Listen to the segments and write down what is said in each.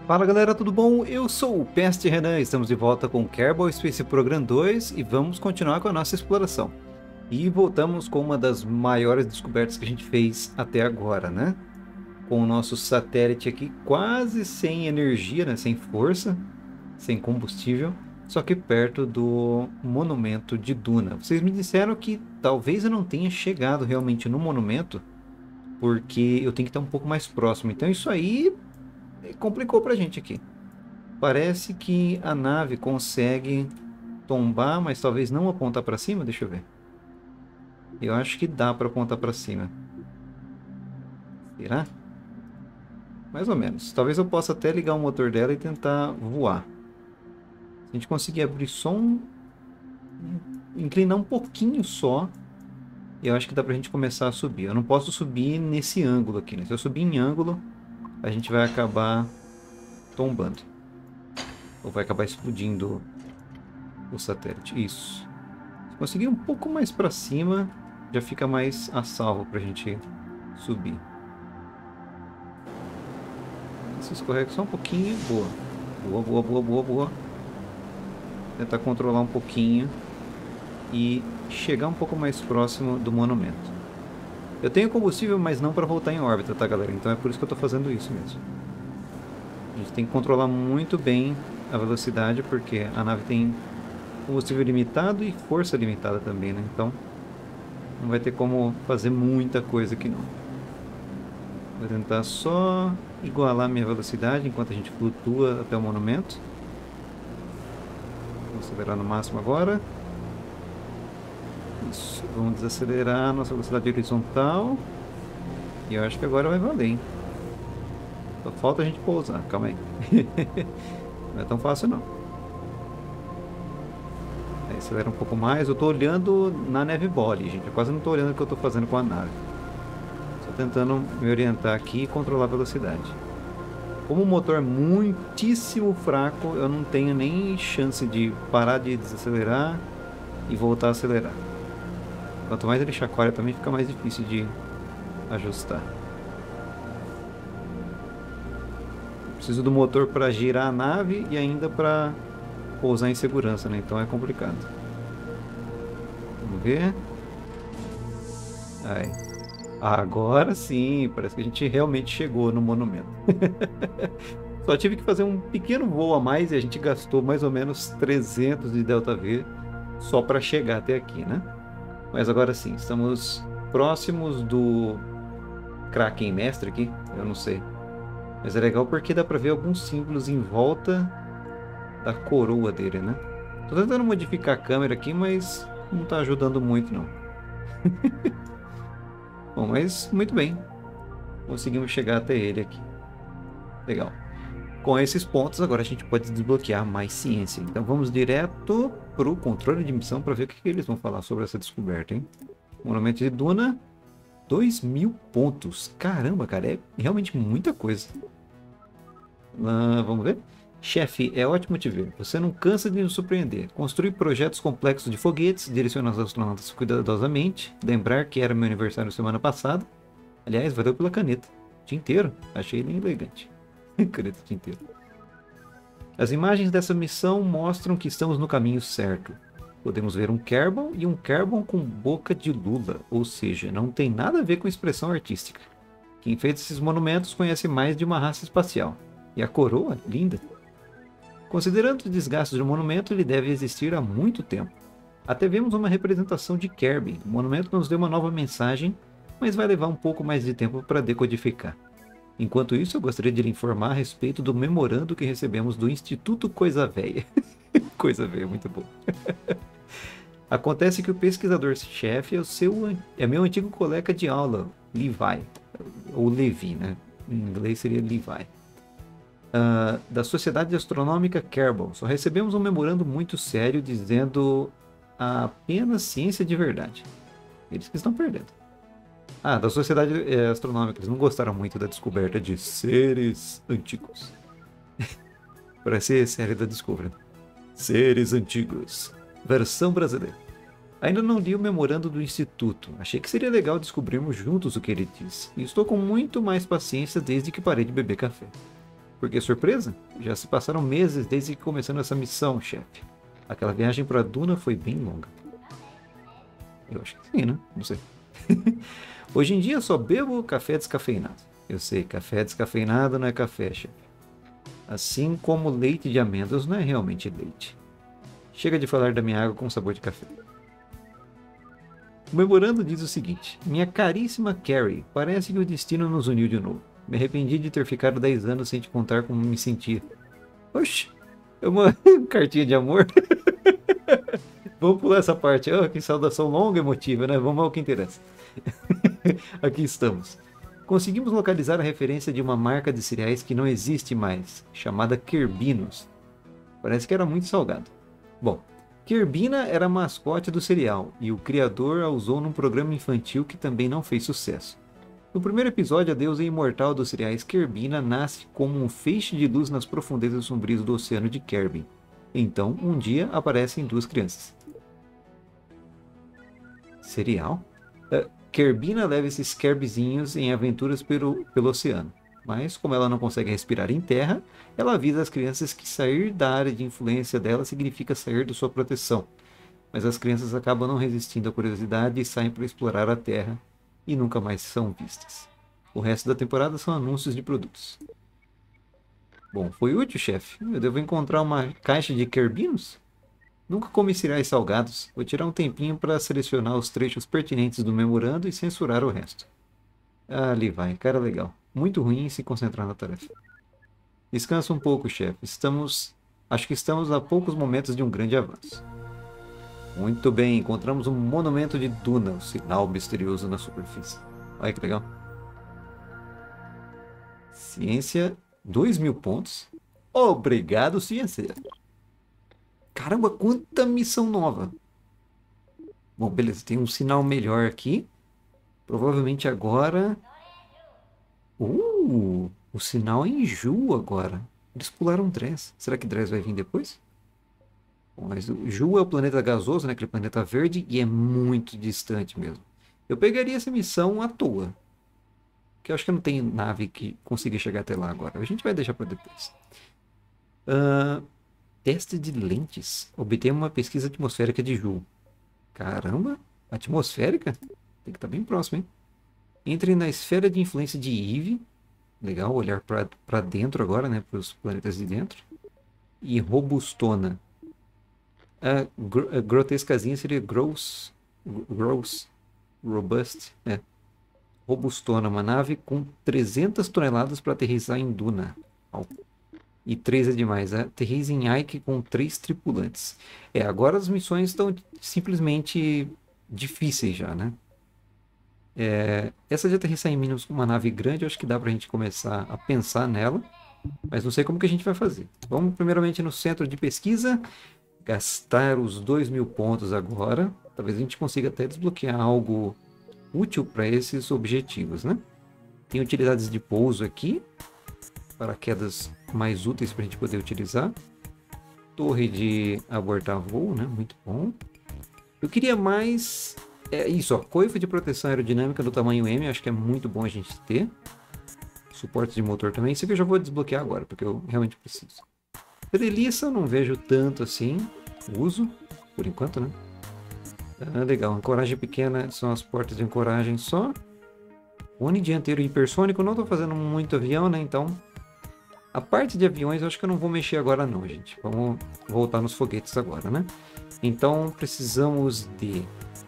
Fala galera, tudo bom? Eu sou o Peste Renan, estamos de volta com Kerbal Space Program 2 e vamos continuar com a nossa exploração. E voltamos com uma das maiores descobertas que a gente fez até agora, né? Com o nosso satélite aqui quase sem energia, né? Sem força, sem combustível, só que perto do monumento de Duna. Vocês me disseram que talvez eu não tenha chegado realmente no monumento, porque eu tenho que estar um pouco mais próximo. Então isso aí complicou pra gente aqui. Parece que a nave consegue tombar, mas talvez não apontar para cima. Deixa eu ver. Eu acho que dá para apontar para cima. Será? Mais ou menos. Talvez eu possa até ligar o motor dela e tentar voar. Se a gente conseguir abrir só inclinar um pouquinho só, eu acho que dá pra gente começar a subir. Eu não posso subir nesse ângulo aqui, né? Se eu subir em ângulo, a gente vai acabar tombando. Ou vai acabar explodindo o satélite. Isso. Se conseguir um pouco mais para cima, já fica mais a salvo para a gente subir. Se escorrega só um pouquinho, boa. Boa, boa, boa, boa, boa. Tentar controlar um pouquinho e chegar um pouco mais próximo do monumento. Eu tenho combustível, mas não para voltar em órbita, tá galera? Então é por isso que eu estou fazendo isso mesmo. A gente tem que controlar muito bem a velocidade, porque a nave tem combustível limitado e força limitada também, né? Então não vai ter como fazer muita coisa aqui não. Vou tentar só igualar minha velocidade enquanto a gente flutua até o monumento. Vou acelerar no máximo agora. Isso, vamos desacelerar a nossa velocidade horizontal. E eu acho que agora vai valer, hein? Só falta a gente pousar, calma aí. Não é tão fácil não. Aí, acelera um pouco mais. Eu estou olhando na neve bole, gente. Eu quase não estou olhando o que eu estou fazendo com a nave. Só tentando me orientar aqui e controlar a velocidade. Como o motor é muitíssimo fraco, eu não tenho nem chance de parar de desacelerar e voltar a acelerar. Quanto mais ele chacoalha também fica mais difícil de ajustar. Preciso do motor para girar a nave e ainda para pousar em segurança, né? Então é complicado. Vamos ver. Aí. Agora sim, parece que a gente realmente chegou no monumento. Só tive que fazer um pequeno voo a mais e a gente gastou mais ou menos 300 de Delta V só para chegar até aqui, né? Mas agora sim, estamos próximos do Kraken Mestre aqui, eu não sei. Mas é legal porque dá para ver alguns símbolos em volta da coroa dele, né? Tô tentando modificar a câmera aqui, mas não tá ajudando muito não. Bom, mas muito bem. Conseguimos chegar até ele aqui. Legal. Com esses pontos, agora a gente pode desbloquear mais ciência. Então vamos direto para o controle de missão para ver o que eles vão falar sobre essa descoberta, hein? Monumento de Duna, 2.000 pontos. Caramba, cara, é realmente muita coisa. Vamos ver? Chefe, é ótimo te ver. Você não cansa de nos surpreender. Construir projetos complexos de foguetes, direcionar os astronautas cuidadosamente. Lembrar que era meu aniversário semana passada. Aliás, valeu pela caneta. Dia inteiro. Achei ele elegante. Caneta dia inteiro. As imagens dessa missão mostram que estamos no caminho certo. Podemos ver um Kerbal e um Kerbal com boca de lula. Ou seja, não tem nada a ver com expressão artística. Quem fez esses monumentos conhece mais de uma raça espacial. E a coroa, linda. Considerando os desgastes do monumento, ele deve existir há muito tempo. Até vemos uma representação de Kirby. O monumento nos deu uma nova mensagem, mas vai levar um pouco mais de tempo para decodificar. Enquanto isso, eu gostaria de lhe informar a respeito do memorando que recebemos do Instituto Coisa Véia. Coisa Véia, muito bom. Acontece que o pesquisador-chefe é meu antigo colega de aula, Levi. Ou Levi, né? Em inglês seria Levi. Da Sociedade Astronômica Kerbal. Só recebemos um memorando muito sério dizendo apenas ciência de verdade. Eles que estão perdendo. Da Sociedade Astronômica. Eles não gostaram muito da descoberta de seres antigos. Parece série da Discovery. Seres antigos. Versão brasileira. Ainda não li o memorando do Instituto. Achei que seria legal descobrirmos juntos o que ele diz. E estou com muito mais paciência desde que parei de beber café. Porque surpresa, já se passaram meses desde que começamos essa missão, chefe. Aquela viagem para Duna foi bem longa. Eu acho que sim, né? Não sei. Hoje em dia só bebo café descafeinado. Eu sei, café descafeinado não é café, chefe. Assim como leite de amêndoas não é realmente leite. Chega de falar da minha água com sabor de café. O memorando diz o seguinte: minha caríssima Carrie, parece que o destino nos uniu de novo. Me arrependi de ter ficado 10 anos sem te contar como me sentia. Oxi, é uma cartinha de amor. Vamos pular essa parte. Oh, que saudação longa e emotiva, né? Vamos ao que interessa. Aqui estamos. Conseguimos localizar a referência de uma marca de cereais que não existe mais, chamada Kerbinos. Parece que era muito salgado. Bom, Kerbina era a mascote do cereal e o criador a usou num programa infantil que também não fez sucesso. No primeiro episódio, a deusa imortal dos cereais Kerbina nasce como um feixe de luz nas profundezas sombrias do oceano de Kerbin. Então, um dia, aparecem duas crianças. Cereal? Kerbina leva esses Kerbizinhos em aventuras pelo oceano. Mas, como ela não consegue respirar em terra, ela avisa as crianças que sair da área de influência dela significa sair da sua proteção. Mas as crianças acabam não resistindo à curiosidade e saem para explorar a terra e nunca mais são vistas. O resto da temporada são anúncios de produtos. Bom, foi útil, chefe. Eu devo encontrar uma caixa de Kerbinos? Nunca comi cereais salgados. Vou tirar um tempinho para selecionar os trechos pertinentes do memorando e censurar o resto. Ali vai, cara legal. Muito ruim em se concentrar na tarefa. Descansa um pouco, chefe. Acho que estamos a poucos momentos de um grande avanço. Muito bem, encontramos um monumento de Duna, um sinal misterioso na superfície. Olha que legal. Ciência, 2.000 pontos. Obrigado, ciência. Caramba, quanta missão nova. Bom, beleza, tem um sinal melhor aqui. Provavelmente agora... o sinal é em Ju agora. Eles pularam Dress. Será que Dress vai vir depois? Bom, mas o Ju é o planeta gasoso, né? Aquele planeta verde, e é muito distante mesmo. Eu pegaria essa missão à toa. Porque eu acho que não tem nave que consiga chegar até lá agora. A gente vai deixar para depois. Teste de lentes. Obter uma pesquisa atmosférica de Ju. Caramba, atmosférica? Tem que estar bem próximo, hein? Entre na esfera de influência de Eve. Legal, olhar para dentro agora, né? Para os planetas de dentro. E Robustona. A grotescazinha seria Gross. Robust. Robustona, uma nave com 300 toneladas para aterrissar em Duna. E 3 é demais. Aterriza em Ike com 3 tripulantes. Agora as missões estão simplesmente difíceis já, né? Essa de aterrissar em Minas com uma nave grande, eu acho que dá pra gente começar a pensar nela. Mas não sei como que a gente vai fazer. Vamos primeiramente no centro de pesquisa. Gastar os 2.000 pontos agora. Talvez a gente consiga até desbloquear algo útil para esses objetivos, né? Tem utilidades de pouso aqui. Paraquedas mais úteis para a gente poder utilizar. Torre de abortar voo, né? Muito bom. Eu queria mais... isso, ó. Coifa de proteção aerodinâmica do tamanho M. Acho que é muito bom a gente ter. Suporte de motor também. Isso aqui eu já vou desbloquear agora, porque eu realmente preciso. Treliça eu não vejo tanto assim. Uso, por enquanto, né? Legal. Ancoragem pequena são as portas de ancoragem só. Cone dianteiro hipersônico. Não estou fazendo muito avião, né? Então... A parte de aviões eu acho que eu não vou mexer agora não, gente. Vamos voltar nos foguetes agora, né? Então precisamos de...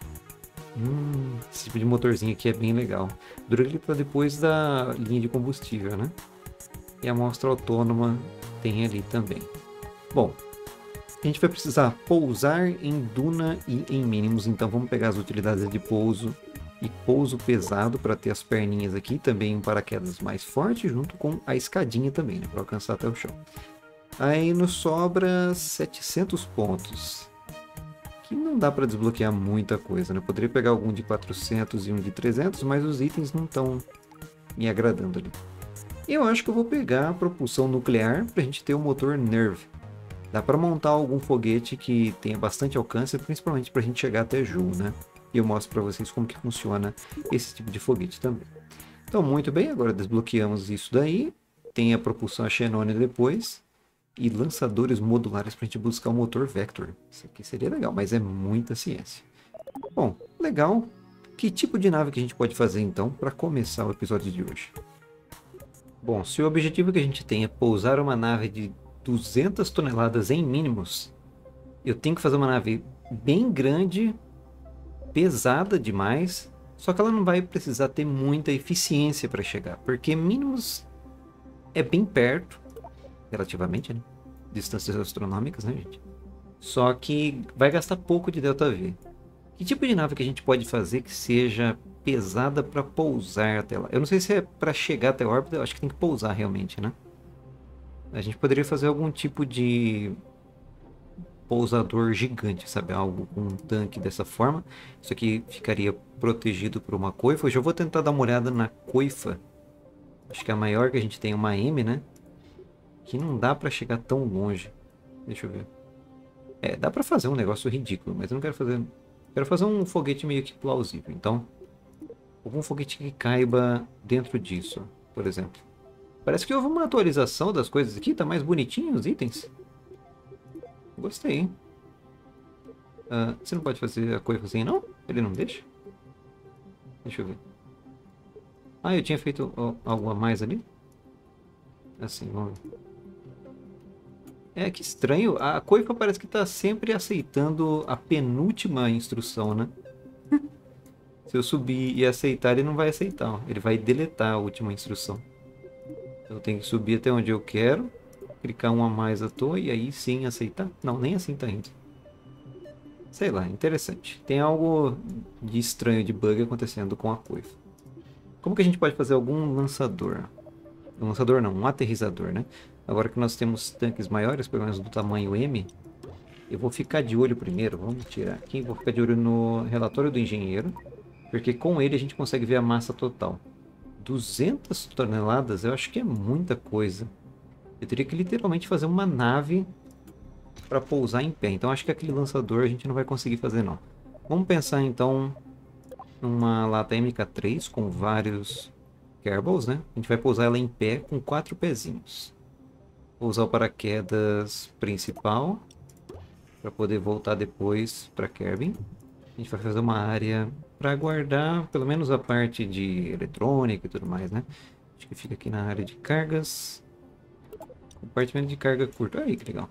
esse tipo de motorzinho aqui é bem legal. Dura ele tá depois da linha de combustível, né? E a amostra autônoma tem ali também. Bom, a gente vai precisar pousar em Duna e em mínimos. Então vamos pegar as utilidades de pouso e pouso pesado para ter as perninhas aqui, também um paraquedas mais forte, junto com a escadinha também, né, para alcançar até o chão. Aí nos sobra 700 pontos, que não dá para desbloquear muita coisa, né? Poderia pegar algum de 400 e um de 300, mas os itens não estão me agradando ali. Eu acho que eu vou pegar a propulsão nuclear para a gente ter o motor NERV. Dá para montar algum foguete que tenha bastante alcance, principalmente para a gente chegar até Ju, né? E eu mostro para vocês como que funciona esse tipo de foguete também. Então, muito bem, agora desbloqueamos isso daí. tem a propulsão a xenônia depois. E lançadores modulares para a gente buscar o motor Vector. Isso aqui seria legal, mas é muita ciência. Bom, legal. Que tipo de nave que a gente pode fazer então para começar o episódio de hoje? Bom, se o objetivo que a gente tem é pousar uma nave de 200 toneladas em mínimos, eu tenho que fazer uma nave bem grande, pesada demais, só que ela não vai precisar ter muita eficiência para chegar, porque mínimos é bem perto, relativamente, né? Distâncias astronômicas, né, gente? Só que vai gastar pouco de ΔV. Que tipo de nave que a gente pode fazer que seja pesada para pousar até lá? Eu não sei se é para chegar até a órbita, eu acho que tem que pousar realmente, né? A gente poderia fazer algum tipo de pousador gigante, sabe? Algo com um tanque dessa forma. Isso aqui ficaria protegido por uma coifa. Eu já vou tentar dar uma olhada na coifa. Acho que a maior que a gente tem é uma M, né? Que não dá para chegar tão longe. Deixa eu ver. É, dá para fazer um negócio ridículo, mas eu não quero fazer... Quero fazer um foguete meio que plausível. Então, algum foguete que caiba dentro disso, por exemplo. Parece que houve uma atualização das coisas aqui. Tá mais bonitinho os itens. Gostei, hein? Você não pode fazer a coisa assim, não? Ele não deixa? Deixa eu ver. Ah, eu tinha feito algo a mais ali? Assim, vamos ver. É, que estranho. A coifa parece que está sempre aceitando a penúltima instrução, né? Se eu subir e aceitar, ele não vai aceitar. Ó. Ele vai deletar a última instrução. Eu tenho que subir até onde eu quero, clicar um a mais à toa e aí sim aceitar. Não, nem assim tá indo. Sei lá, interessante. Tem algo de estranho, de bug acontecendo com a coifa. Como que a gente pode fazer algum lançador? Um lançador não, um aterrizador, né? Agora que nós temos tanques maiores, pelo menos do tamanho M, eu vou ficar de olho primeiro. Vamos tirar aqui, vou ficar de olho no relatório do engenheiro, porque com ele a gente consegue ver a massa total. 200 toneladas, eu acho que é muita coisa. Eu teria que literalmente fazer uma nave para pousar em pé. Então acho que aquele lançador a gente não vai conseguir fazer não. Vamos pensar então numa lata MK3 com vários Kerbals, né? A gente vai pousar ela em pé com 4 pezinhos. Vou usar o paraquedas principal para poder voltar depois para Kerbin. A gente vai fazer uma área para guardar pelo menos a parte de eletrônica e tudo mais, né? Acho que fica aqui na área de cargas. Compartimento de carga curto. Aí, que legal.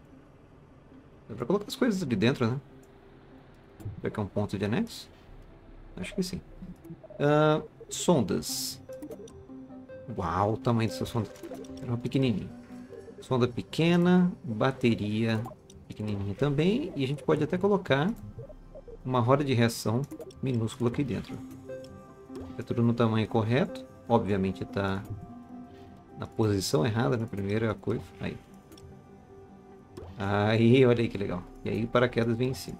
Dá para colocar as coisas ali dentro, né? Será que é um ponto de anexo? Acho que sim. Sondas. Uau, o tamanho dessa sonda. Era uma pequenininha. Sonda pequena, bateria pequenininha também. E a gente pode até colocar uma roda de reação minúscula aqui dentro. É tudo no tamanho correto. Obviamente está na posição errada, na primeira coisa. Aí. Aí, olha aí que legal. E aí o paraquedas vem em cima.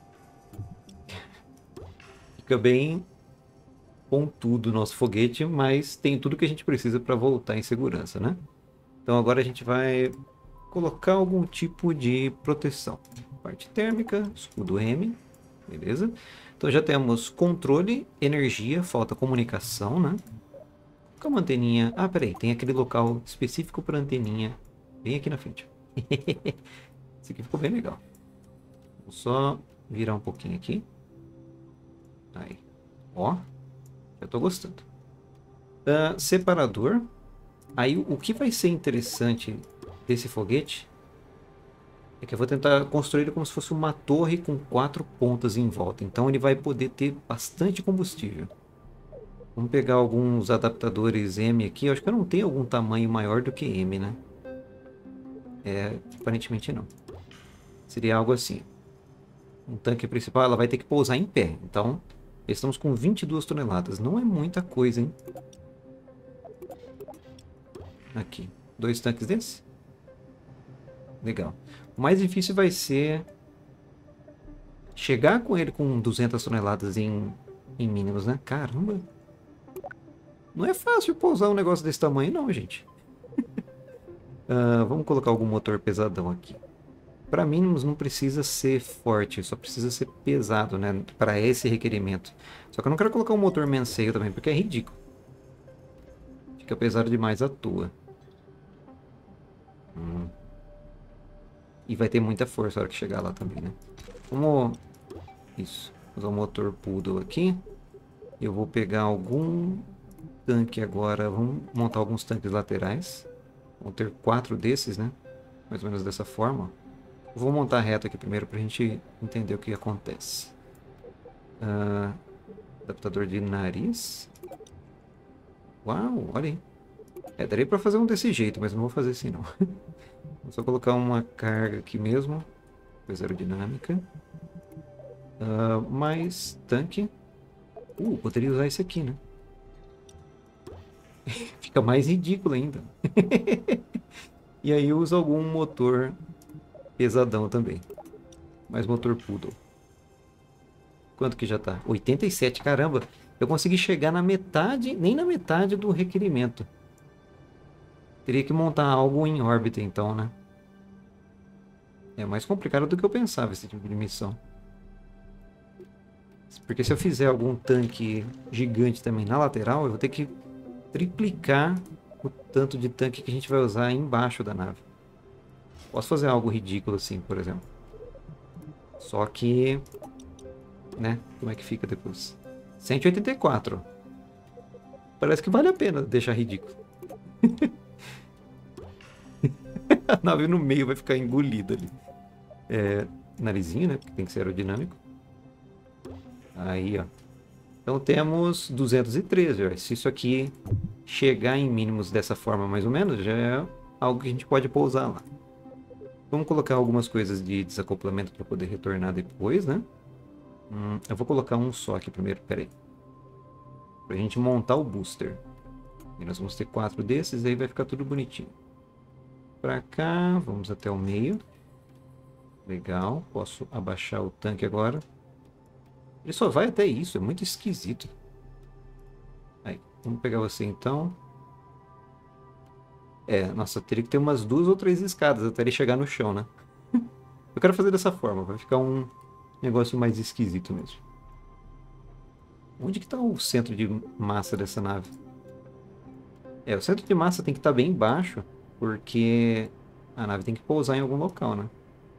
Fica bem pontudo o nosso foguete, mas tem tudo que a gente precisa para voltar em segurança, né? Então agora a gente vai colocar algum tipo de proteção. Parte térmica, escudo M, beleza? Então já temos controle, energia, falta comunicação, né? Com uma anteninha... Ah, peraí, tem aquele local específico para anteninha bem aqui na frente. Esse aqui ficou bem legal. Vou só virar um pouquinho aqui. Aí, ó, já tô gostando. Separador. Aí o que vai ser interessante desse foguete é que eu vou tentar construir ele como se fosse uma torre com 4 pontas em volta. Então ele vai poder ter bastante combustível. Vamos pegar alguns adaptadores M aqui. Eu acho que eu não tenho algum tamanho maior do que M, né? Aparentemente não. Seria algo assim. Um tanque principal, ela vai ter que pousar em pé. Então, estamos com 22 toneladas. Não é muita coisa, hein? Aqui. 2 tanques desse. Legal. O mais difícil vai ser chegar com ele com 200 toneladas em mínimos, né? Caramba. Não é fácil pousar um negócio desse tamanho, não, gente. Vamos colocar algum motor pesadão aqui. Para mínimos não precisa ser forte, só precisa ser pesado, né? Para esse requerimento. Só que eu não quero colocar um motor menseio também, porque é ridículo. Fica pesado demais à toa. Hum. E vai ter muita força na hora que chegar lá também, né? Vamos... Isso. Usar o motor Poodle aqui. Eu vou pegar algum tanque agora. Vamos montar alguns tanques laterais. Vão ter 4 desses, né? Mais ou menos dessa forma. Vou montar reto aqui primeiro pra gente entender o que acontece. Adaptador de nariz. Uau, olha aí. Daria pra fazer um desse jeito, mas não vou fazer assim não. Vou só colocar uma carga aqui mesmo. Coisa aerodinâmica. Mais tanque. Poderia usar esse aqui, né? Fica mais ridículo ainda. E aí usa algum motor pesadão também. Mais motor Poodle. Quanto que já tá? 87, caramba. Eu consegui chegar na metade, nem na metade do requerimento. Teria que montar algo em órbita então, né? É mais complicado do que eu pensava esse tipo de missão. Porque se eu fizer algum tanque gigante também na lateral, eu vou ter que triplicar o tanto de tanque que a gente vai usar embaixo da nave. Posso fazer algo ridículo assim, por exemplo. Só que... né? Como é que fica depois? 184. Parece que vale a pena deixar ridículo. A nave no meio vai ficar engolida ali. Narizinho, né? Porque tem que ser aerodinâmico. Aí, ó. Então temos 213. Ó. Se isso aqui chegar em mínimos dessa forma, mais ou menos, já é algo que a gente pode pousar lá. Vamos colocar algumas coisas de desacoplamento para poder retornar depois, né? Eu vou colocar um só aqui primeiro, peraí. Pra gente montar o booster. E nós vamos ter 4 desses, aí vai ficar tudo bonitinho. Pra cá, vamos até o meio. Legal, posso abaixar o tanque agora. Ele só vai até isso, é muito esquisito. Aí, vamos pegar você então. Nossa, teria que ter umas 2 ou 3 escadas até ele chegar no chão, né? Eu quero fazer dessa forma, vai ficar um negócio mais esquisito mesmo. Onde que tá o centro de massa dessa nave? O centro de massa tem que estar bem baixo, porque a nave tem que pousar em algum local, né?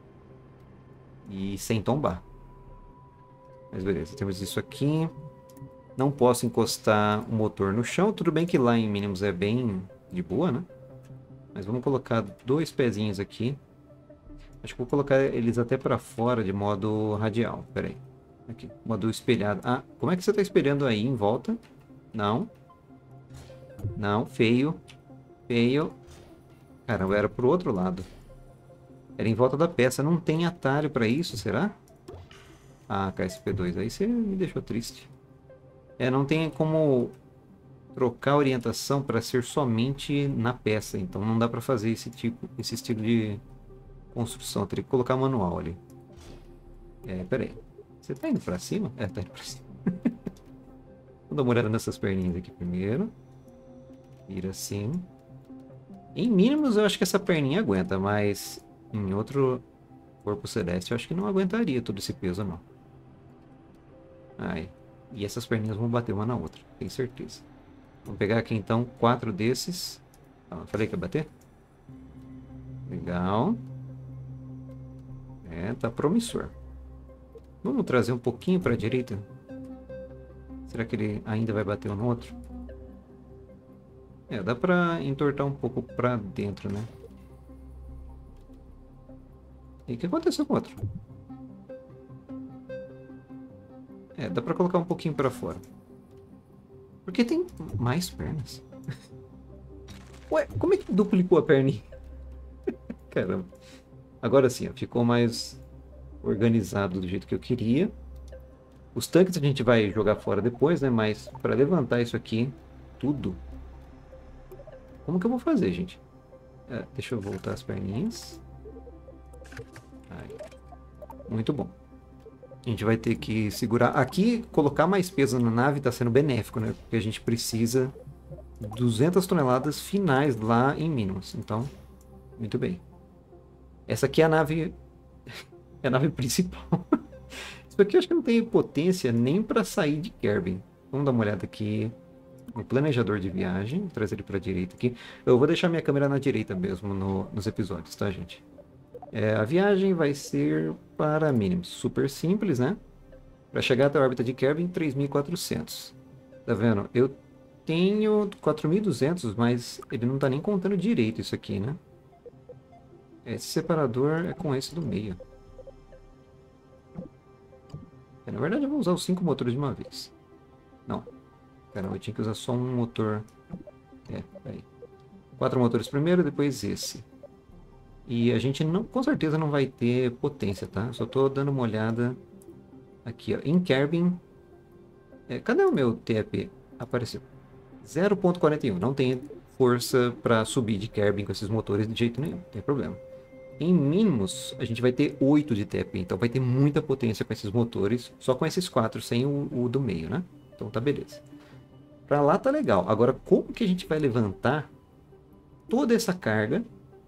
E sem tombar. Mas beleza, temos isso aqui. Não posso encostar o motor no chão. Tudo bem que lá em mínimos é bem de boa, né? Mas vamos colocar 2 pezinhos aqui. Acho que vou colocar eles até para fora de modo radial. Pera aí. Aqui, modo espelhado. Ah, como é que você está espelhando aí em volta? Não. Não, feio. Feio. Caramba, era pro outro lado. Era em volta da peça. Não tem atalho para isso, será? Ah, KSP2. Aí você me deixou triste. Não tem como trocar a orientação para ser somente na peça. Então não dá para fazer esse estilo de construção. Teria que colocar manual ali. Pera aí. Você tá indo para cima? Tá indo para cima. Vou dar uma olhada nessas perninhas aqui primeiro. Vira assim. Em mínimos eu acho que essa perninha aguenta, mas em outro corpo celeste eu acho que não aguentaria todo esse peso não. Aí. E essas perninhas vão bater uma na outra, tenho certeza. Vou pegar aqui então 4 desses. Falei que ia bater? Legal. Tá promissor. Vamos trazer um pouquinho para a direita. Será que ele ainda vai bater um no outro? Dá para entortar um pouco para dentro, né? E o que aconteceu com o outro? Dá para colocar um pouquinho para fora. Porque tem mais pernas. Ué, como é que duplicou a perninha? Caramba. Agora sim, ó, ficou mais organizado do jeito que eu queria. Os tanques a gente vai jogar fora depois, né? Mas para levantar isso aqui, tudo... Como que eu vou fazer, gente? Deixa eu voltar as perninhas. Aí. Muito bom. A gente vai ter que segurar. Aqui, colocar mais peso na nave está sendo benéfico, né? Porque a gente precisa 200 toneladas finais lá em Minas. Então, muito bem. Essa aqui é a nave... é a nave principal. Isso aqui eu acho que não tem potência nem para sair de Kerbin. Vamos dar uma olhada aqui. no planejador de viagem, vou trazer ele para a direita aqui. Eu vou deixar minha câmera na direita mesmo nos episódios, tá, gente? A viagem vai ser para mínimos, super simples, né? Para chegar até a órbita de Kerbin, 3.400. Tá vendo? Eu tenho 4.200, mas ele não tá nem contando direito isso aqui, né? Esse separador é com esse do meio. Na verdade, eu vou usar os 5 motores de uma vez. Não. Caramba, eu tinha que usar só um motor. Aí. 4 motores primeiro, depois esse. E a gente não, com certeza não vai ter potência, tá? Só tô dando uma olhada aqui, ó. Em Kerbin. Cadê o meu TEP? Apareceu. 0.41. Não tem força para subir de Kerbin com esses motores de jeito nenhum. Não tem problema. Em mínimos, a gente vai ter 8 de TEP. Então vai ter muita potência com esses motores. Só com esses 4, sem o do meio, né? Então tá beleza. Pra lá tá legal. Agora, como que a gente vai levantar toda essa carga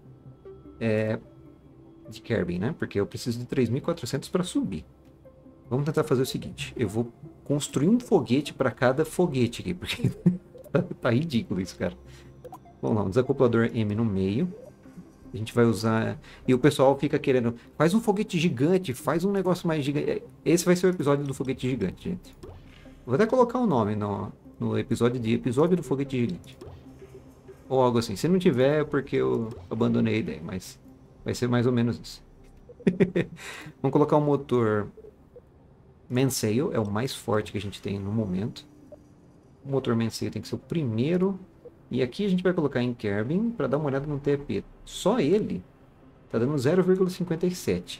de Kerbin, né? Porque eu preciso de 3.400 para subir. Vamos tentar fazer o seguinte. Eu vou construir um foguete para cada foguete aqui, porque tá ridículo isso, cara. Vamos lá, um desacoplador M no meio. A gente vai usar... E o pessoal fica querendo... Faz um foguete gigante, faz um negócio mais gigante. Esse vai ser o episódio do foguete gigante, gente. Vou até colocar o nome no episódio de Episódio do Foguete Gigante. Ou algo assim. Se não tiver, é porque eu abandonei a ideia, mas vai ser mais ou menos isso. Vamos colocar um motor Mainsail, é o mais forte que a gente tem no momento. O motor Mainsail tem que ser o primeiro. E aqui a gente vai colocar em Kerbin para dar uma olhada no TP. Só ele tá dando 0,57.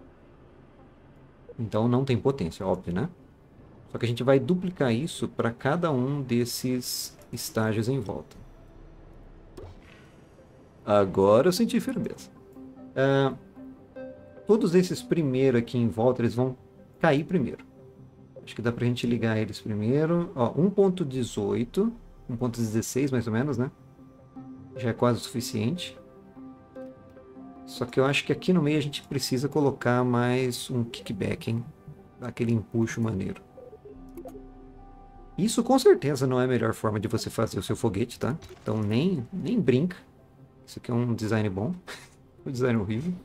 Então não tem potência, óbvio, né? Só que a gente vai duplicar isso para cada um desses estágios em volta. Agora eu senti firmeza. Todos esses primeiros aqui em volta, eles vão cair primeiro. Acho que dá pra gente ligar eles primeiro. Ó, 1.18, 1.16 mais ou menos, né? Já é quase o suficiente. Só que eu acho que aqui no meio a gente precisa colocar mais um kickback, hein? Aquele empuxo maneiro. Isso com certeza não é a melhor forma de você fazer o seu foguete, tá? Então nem brinca. Isso aqui é um design bom. Um design horrível.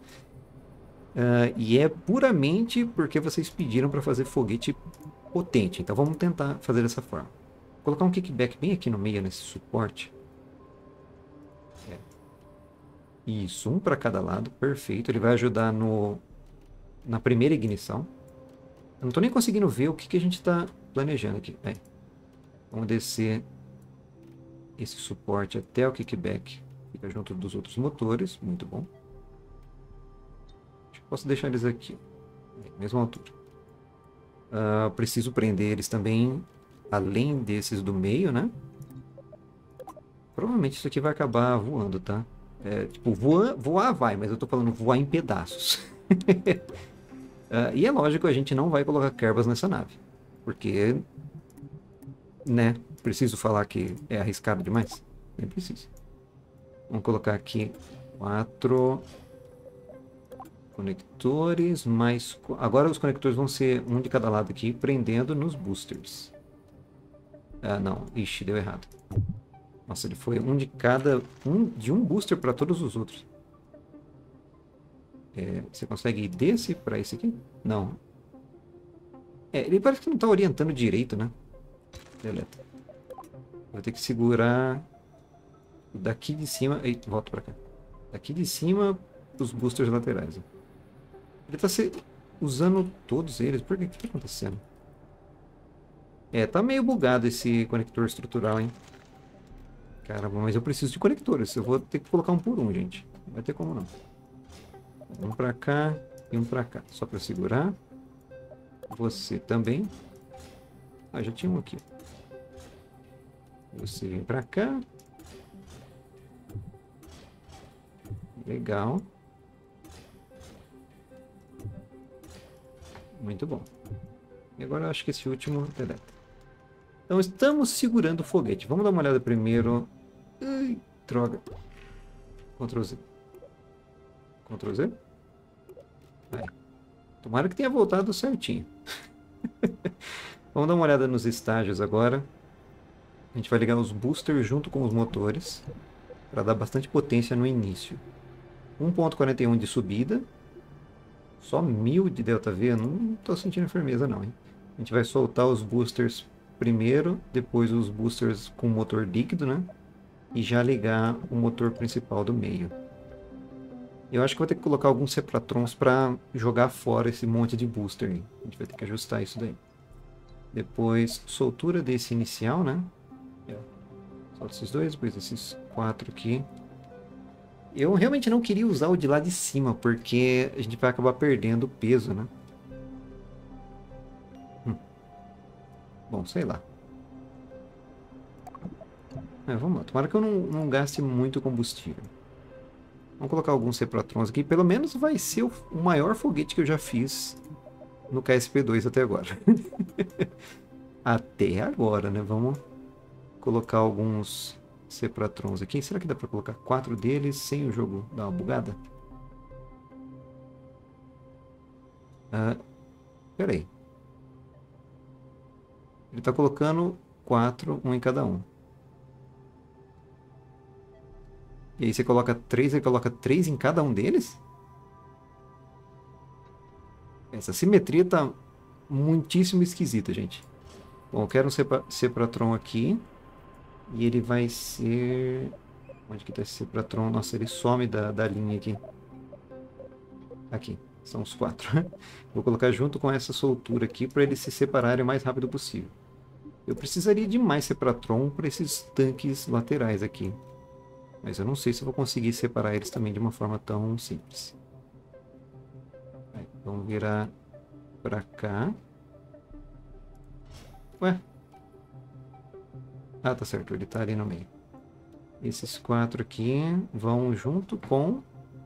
E é puramente porque vocês pediram para fazer foguete potente. Então vamos tentar fazer dessa forma. Vou colocar um kickback bem aqui no meio, nesse suporte. Isso, um para cada lado, perfeito. Ele vai ajudar na primeira ignição. Eu não estou nem conseguindo ver o que a gente está planejando aqui. Vamos descer esse suporte até o kickback. Fica junto dos outros motores, muito bom. Acho que posso deixar eles aqui, mesma altura. Preciso prender eles também, além desses do meio, né? Provavelmente isso aqui vai acabar voando, tá? Tipo, voar vai, mas eu tô falando voar em pedaços. E é lógico, a gente não vai colocar Kerbas nessa nave. Porque, né? Preciso falar que é arriscado demais? Nem preciso. Vamos colocar aqui 4 conectores, mais... Agora os conectores vão ser um de cada lado aqui, prendendo nos boosters. Não. Ixi, deu errado. Nossa, ele foi um de cada... de um booster para todos os outros. Você consegue ir desse para esse aqui? Não. Ele parece que não está orientando direito, né? Deleta. Vou ter que segurar daqui de cima... Eita, volta para cá. Daqui de cima os boosters laterais. Ele está usando todos eles. Por quê? O que está acontecendo? Tá meio bugado esse conector estrutural, hein? Caramba, mas eu preciso de conectores. Eu vou ter que colocar um por um, gente. Não vai ter como não. Um pra cá e um pra cá. Só pra segurar. Você também. Já tinha um aqui. Você vem pra cá. Legal. Muito bom. E agora eu acho que esse último deleta. Então estamos segurando o foguete. Vamos dar uma olhada primeiro. Ai, droga. Ctrl Z. Ctrl Z. Vai. Tomara que tenha voltado certinho. Vamos dar uma olhada nos estágios agora. A gente vai ligar os boosters junto com os motores para dar bastante potência no início. 1.41 de subida. Só 1000 de delta V, eu não estou sentindo firmeza não, hein? A gente vai soltar os boosters primeiro, depois os boosters com motor líquido, né? E já ligar o motor principal do meio. Eu acho que vou ter que colocar alguns Sepratrons para jogar fora esse monte de booster aí. A gente vai ter que ajustar isso daí. Depois, soltura desse inicial, né? Solta esses dois, depois esses 4 aqui. Eu realmente não queria usar o de lá de cima, porque a gente vai acabar perdendo peso, né? Bom, sei lá. Vamos lá. Tomara que eu não gaste muito combustível. Vamos colocar alguns Sepratrons aqui. Pelo menos vai ser o maior foguete que eu já fiz no KSP2 até agora. Até agora, né? Vamos colocar alguns Sepratrons aqui. Será que dá pra colocar 4 deles sem o jogo dar uma bugada? Pera aí. Ele tá colocando 4, um em cada um. E aí você coloca 3, ele coloca 3 em cada um deles? Essa simetria tá muitíssimo esquisita, gente. Bom, eu quero um Sepratron aqui. E ele vai ser... Onde que tá esse Sepratron? Nossa, ele some da linha aqui. Aqui, são os 4. Vou colocar junto com essa soltura aqui para eles se separarem o mais rápido possível. Eu precisaria de mais Sepratron para esses tanques laterais aqui. Mas eu não sei se eu vou conseguir separar eles também de uma forma tão simples. Vamos virar para cá. Ué? Ah, tá certo, ele tá ali no meio. Esses 4 aqui vão junto com...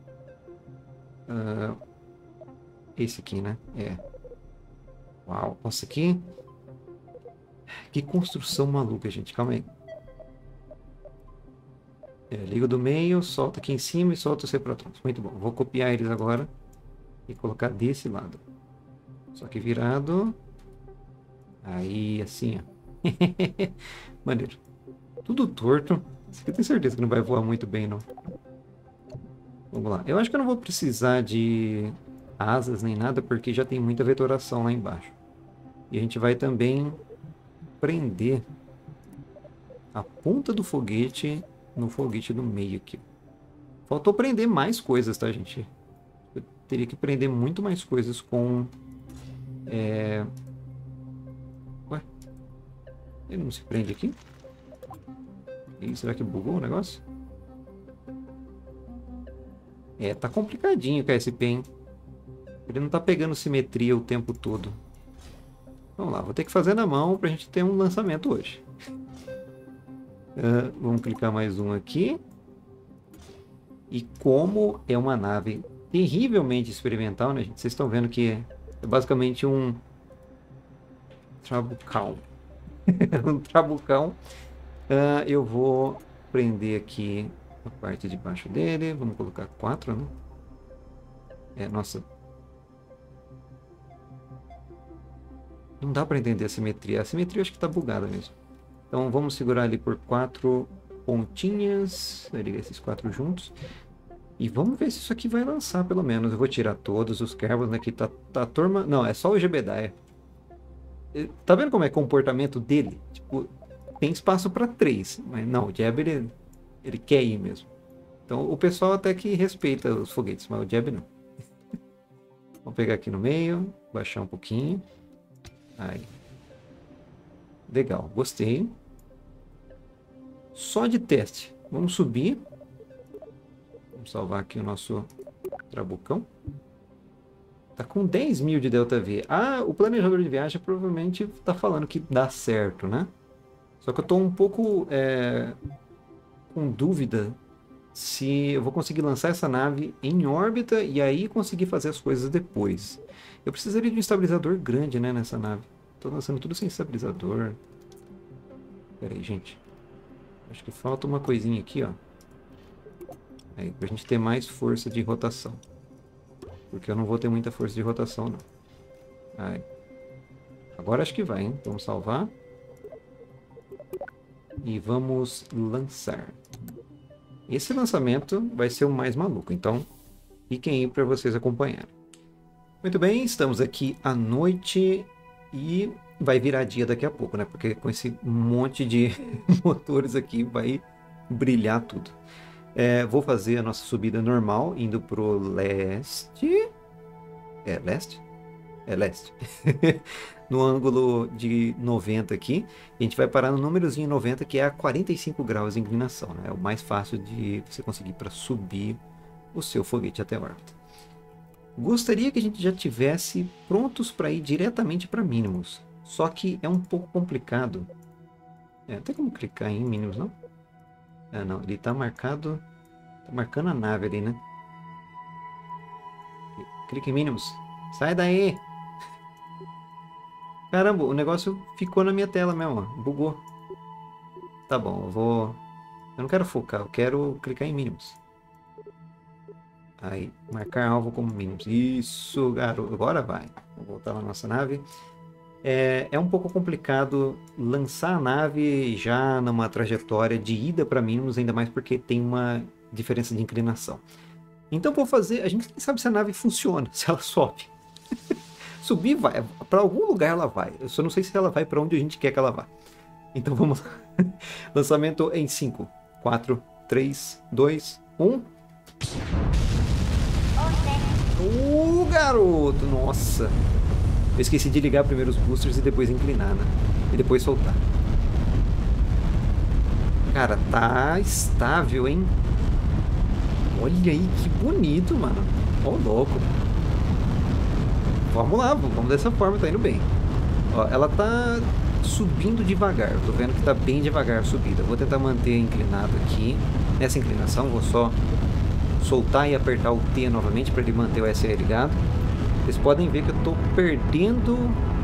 esse aqui, né? Uau, nossa, que construção maluca, gente. Calma aí. Liga do meio, solta aqui em cima e solta os Sepratrons. Muito bom. Vou copiar eles agora e colocar desse lado. Só que virado. Aí, assim, ó. Maneiro. Tudo torto. Isso aqui eu tenho certeza que não vai voar muito bem, não. Vamos lá. Eu acho que eu não vou precisar de asas nem nada, porque já tem muita vetoração lá embaixo. E a gente vai também prender a ponta do foguete no foguete do meio aqui. Faltou prender mais coisas, tá, gente? Eu teria que prender muito mais coisas com... Ué? Ele não se prende aqui? E será que bugou o negócio? Tá complicadinho o KSP, hein? Ele não tá pegando simetria o tempo todo. Vamos lá, vou ter que fazer na mão pra gente ter um lançamento hoje. Vamos clicar mais um aqui. E como é uma nave terrivelmente experimental, né, gente? Vocês estão vendo que é basicamente um trabucão. Um trabucão. Eu vou prender aqui a parte de baixo dele. Vamos colocar 4, né? Nossa. Não dá para entender a simetria. A simetria eu acho que está bugada mesmo. Então vamos segurar ali por 4 pontinhas. Vai ligar esses 4 juntos. E vamos ver se isso aqui vai lançar pelo menos. Eu vou tirar todos os Kerbals, né? Que tá a turma... Não, é só o Jebediah. Tá vendo como é o comportamento dele? Tipo, tem espaço para 3. Mas não, o Jeb ele quer ir mesmo. Então o pessoal até que respeita os foguetes, mas o Jeb não. Vamos pegar aqui no meio, baixar um pouquinho. Aí. Legal, gostei. Só de teste. Vamos subir. Vamos salvar aqui o nosso trabucão. Tá com 10.000 de delta V. O planejador de viagem provavelmente tá falando que dá certo, né? Só que eu tô um pouco com dúvida se eu vou conseguir lançar essa nave em órbita e aí conseguir fazer as coisas depois. Eu precisaria de um estabilizador grande, né, nessa nave. Tô lançando tudo sem estabilizador. Pera aí, gente. Acho que falta uma coisinha aqui, ó. Aí, pra gente ter mais força de rotação. Porque eu não vou ter muita força de rotação, não. Aí. Agora acho que vai, hein? Vamos salvar. E vamos lançar. Esse lançamento vai ser o mais maluco, então fiquem aí para vocês acompanharem. Muito bem, estamos aqui à noite e vai virar dia daqui a pouco, né? Porque com esse monte de motores aqui vai brilhar tudo. Vou fazer a nossa subida normal, indo pro leste. É leste? É leste. No ângulo de 90 aqui. A gente vai parar no númerozinho 90, que é a 45 graus de inclinação, né? É o mais fácil de você conseguir para subir o seu foguete até a órbita. Gostaria que a gente já tivesse prontos para ir diretamente para mínimos. Só que é um pouco complicado. Tem como clicar em mínimos, não? Não, ele está marcado. Tá marcando a nave ali, né? Clique em mínimos. Sai daí! Caramba, o negócio ficou na minha tela mesmo, ó. Bugou. Tá bom, eu não quero focar, eu quero clicar em mínimos. Aí, marcar alvo como mínimos. Isso, garoto. Agora vai. Vou voltar na nossa nave. É um pouco complicado lançar a nave já numa trajetória de ida para mínimos, ainda mais porque tem uma diferença de inclinação. Então vou fazer... A gente nem sabe se a nave funciona, se ela sobe. Subir vai. Para algum lugar ela vai. Eu só não sei se ela vai para onde a gente quer que ela vá. Então vamos lá. Lançamento em 5, 4, 3, 2, 1. Garoto! Nossa! Eu esqueci de ligar primeiro os boosters e depois inclinar, né? E depois soltar. Cara, tá estável, hein? Olha aí, que bonito, mano. Ó, louco. Vamos lá, vamos dessa forma, tá indo bem. Ó, ela tá subindo devagar. Tô vendo que tá bem devagar a subida. Vou tentar manter inclinado aqui. Nessa inclinação, vou só soltar e apertar o T novamente para ele manter o SR ligado. Vocês podem ver que eu tô perdendo...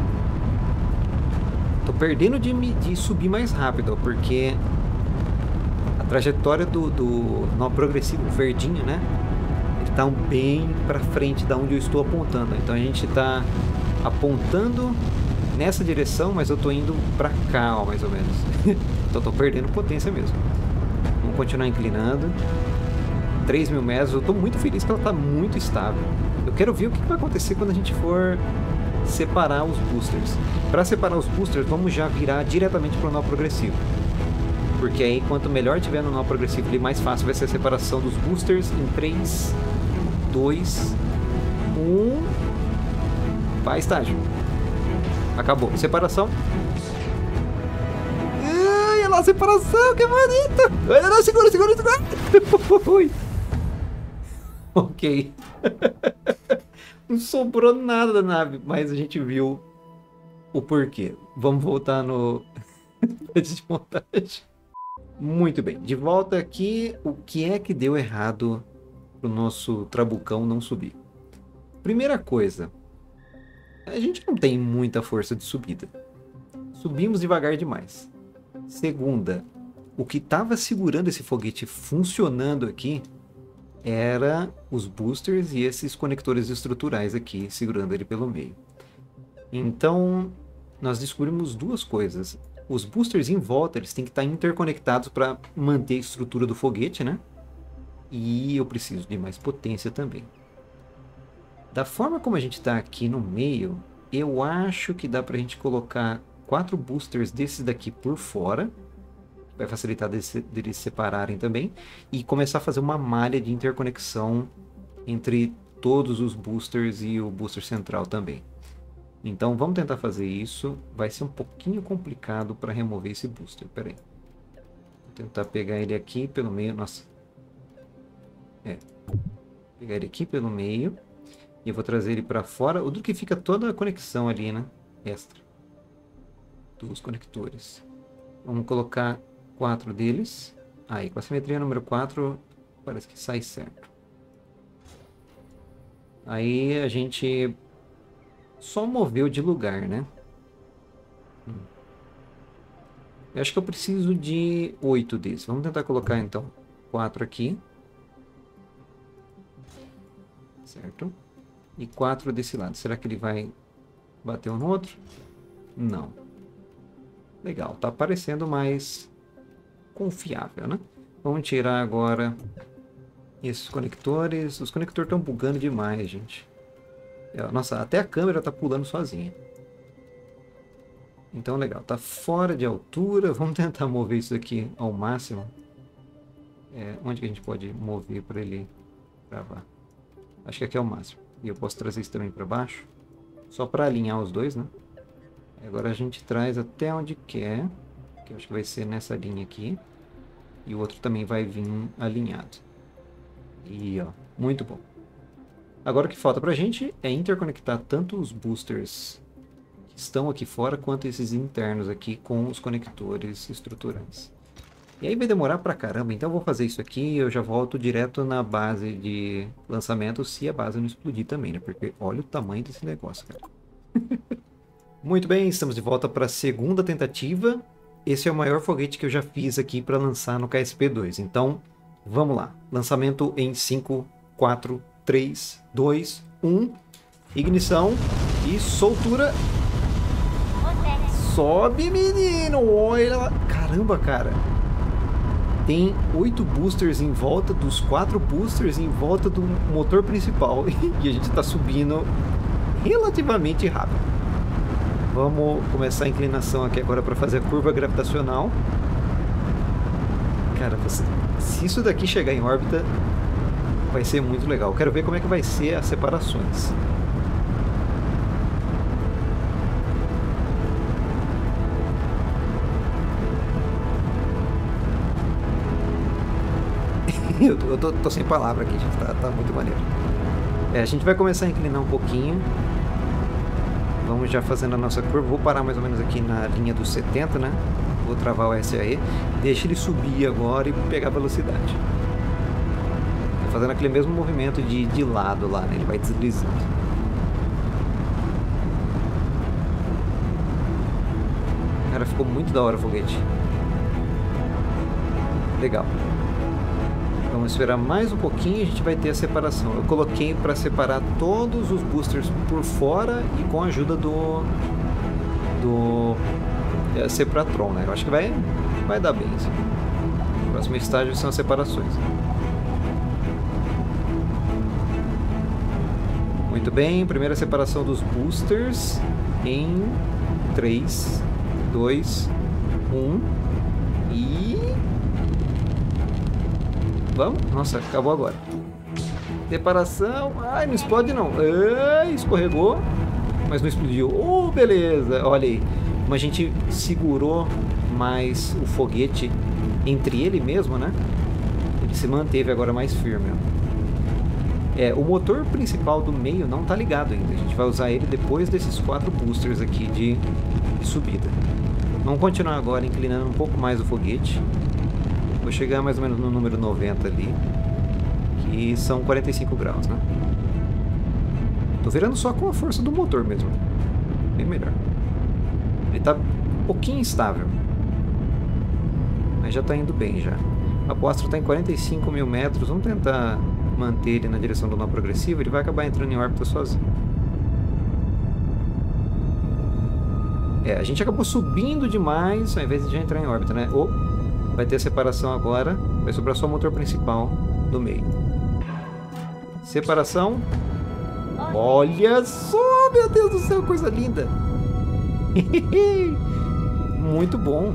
de subir mais rápido, ó, porque a trajetória do nó progressivo, verdinho, né? Ele tá bem para frente da onde eu estou apontando. Então a gente tá apontando nessa direção, mas eu tô indo para cá, ó, mais ou menos. Então tô perdendo potência mesmo. Vamos continuar inclinando. 3.000 metros, eu tô muito feliz que ela tá muito estável. Eu quero ver o que vai acontecer quando a gente for separar os boosters. Para separar os boosters, vamos já virar diretamente para o nó progressivo. Porque aí, quanto melhor tiver no nó progressivo, ali, mais fácil vai ser a separação dos boosters em 3, 2, 1... Vai, estágio. Acabou. Separação. Ai, olha lá a separação, que bonita! Olha lá, segura. Ui. Ok. Não sobrou nada da nave, mas a gente viu o porquê. Vamos voltar no de montagem. Muito bem, de volta aqui, o que é que deu errado pro nosso trabucão não subir? Primeira coisa, a gente não tem muita força de subida. Subimos devagar demais. Segunda, o que estava segurando esse foguete funcionando aqui era os boosters e esses conectores estruturais aqui, segurando ele pelo meio. Então, nós descobrimos duas coisas. Os boosters em volta, eles têm que estar interconectados para manter a estrutura do foguete, né? E eu preciso de mais potência também. Da forma como a gente está aqui no meio, eu acho que dá para a gente colocar 4 boosters desses daqui por fora. Vai facilitar deles se separarem também. E começar a fazer uma malha de interconexão entre todos os boosters e o booster central também. Então vamos tentar fazer isso. Vai ser um pouquinho complicado para remover esse booster. Pera aí. Vou tentar pegar ele aqui pelo meio. Nossa. Pegar ele aqui pelo meio. E eu vou trazer ele para fora. O do que fica toda a conexão ali, né? Extra. Dos conectores. Vamos colocar 4 deles. Aí, com a simetria número 4, parece que sai certo. Aí a gente só moveu de lugar, né? Eu acho que eu preciso de 8 desses. Vamos tentar colocar, então, 4 aqui. Certo? E 4 desse lado. Será que ele vai bater um no outro? Não. Legal, tá aparecendo mais confiável, né? Vamos tirar agora esses conectores. Os conectores estão bugando demais, gente. Nossa, até a câmera tá pulando sozinha. Então, legal. Tá fora de altura. Vamos tentar mover isso aqui ao máximo. Onde que a gente pode mover para ele gravar? Acho que aqui é o máximo. E eu posso trazer isso também para baixo. Só para alinhar os dois, né? Agora a gente traz até onde quer. Que eu acho que vai ser nessa linha aqui. E o outro também vai vir alinhado. E ó, muito bom. Agora o que falta pra gente é interconectar tanto os boosters que estão aqui fora, quanto esses internos aqui com os conectores estruturantes. E aí vai demorar pra caramba, então eu vou fazer isso aqui e eu já volto direto na base de lançamento se a base não explodir também, né? Porque olha o tamanho desse negócio, cara. Muito bem, estamos de volta para a segunda tentativa. Esse é o maior foguete que eu já fiz aqui para lançar no KSP-2. Então, vamos lá. Lançamento em 5, 4, 3, 2, 1. Ignição e soltura. Sobe, menino! Olha lá. Caramba, cara. Tem 8 boosters em volta dos 4 boosters em volta do motor principal. E a gente está subindo relativamente rápido. Vamos começar a inclinação aqui agora para fazer a curva gravitacional. Cara, se isso daqui chegar em órbita, vai ser muito legal. Quero ver como é que vai ser as separações. eu tô sem palavra aqui, gente. Tá muito maneiro. A gente vai começar a inclinar um pouquinho. Vamos já fazendo a nossa curva. Vou parar mais ou menos aqui na linha dos 70, né? Vou travar o SAE. Deixa ele subir agora e pegar velocidade. Tô fazendo aquele mesmo movimento de lado lá, né? Ele vai deslizando. Cara, ficou muito da hora o foguete. Legal. Vamos esperar mais um pouquinho e a gente vai ter a separação. Eu coloquei para separar todos os boosters por fora e com a ajuda do Sepratron, né? Eu acho que vai dar bem isso. O próximo estágio são as separações. Muito bem, primeira separação dos boosters em 3, 2, 1 e... Vamos? Nossa, acabou agora. Separação. Ai, não explode não. Ai, escorregou, mas não explodiu. Oh, beleza. Olha aí. Como a gente segurou mais o foguete entre ele mesmo, né? Ele se manteve agora mais firme. O motor principal do meio não está ligado ainda. A gente vai usar ele depois desses 4 boosters aqui de subida. Vamos continuar agora inclinando um pouco mais o foguete. Vou chegar mais ou menos no número 90 ali, que são 45 graus, né? Tô virando só com a força do motor mesmo. Bem melhor. Ele tá um pouquinho instável, mas já tá indo bem já. O astro tá em 45 mil metros. Vamos tentar manter ele na direção do nó progressivo. Ele vai acabar entrando em órbita sozinho. A gente acabou subindo demais ao invés de já entrar em órbita, né? Vai ter a separação agora. Vai sobrar só o motor principal do meio. Separação. Olha só, meu Deus do céu, coisa linda. Muito bom.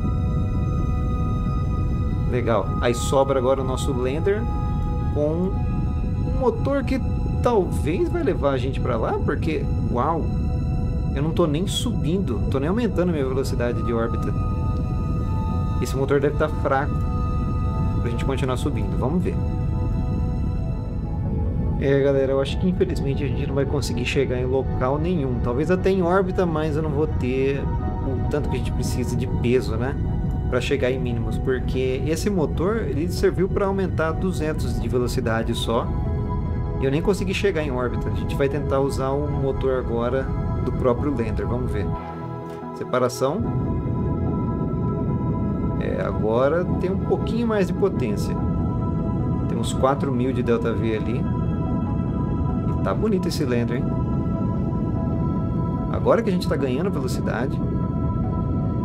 Legal. Aí sobra agora o nosso lander com um motor que talvez vai levar a gente para lá, porque, uau, eu não tô nem subindo, tô nem aumentando a minha velocidade de órbita. Esse motor deve estar fraco pra gente continuar subindo. Vamos ver. Galera, eu acho que infelizmente a gente não vai conseguir chegar em local nenhum. Talvez até em órbita, mas eu não vou ter o tanto que a gente precisa de peso, né? Pra chegar em mínimos. Porque esse motor, ele serviu para aumentar 200 de velocidade só. E eu nem consegui chegar em órbita. A gente vai tentar usar o motor agora do próprio lander. Vamos ver. Separação. Agora tem um pouquinho mais de potência. Temos 4.000 de ΔV ali. E tá bonito esse lander, hein? Agora que a gente tá ganhando velocidade.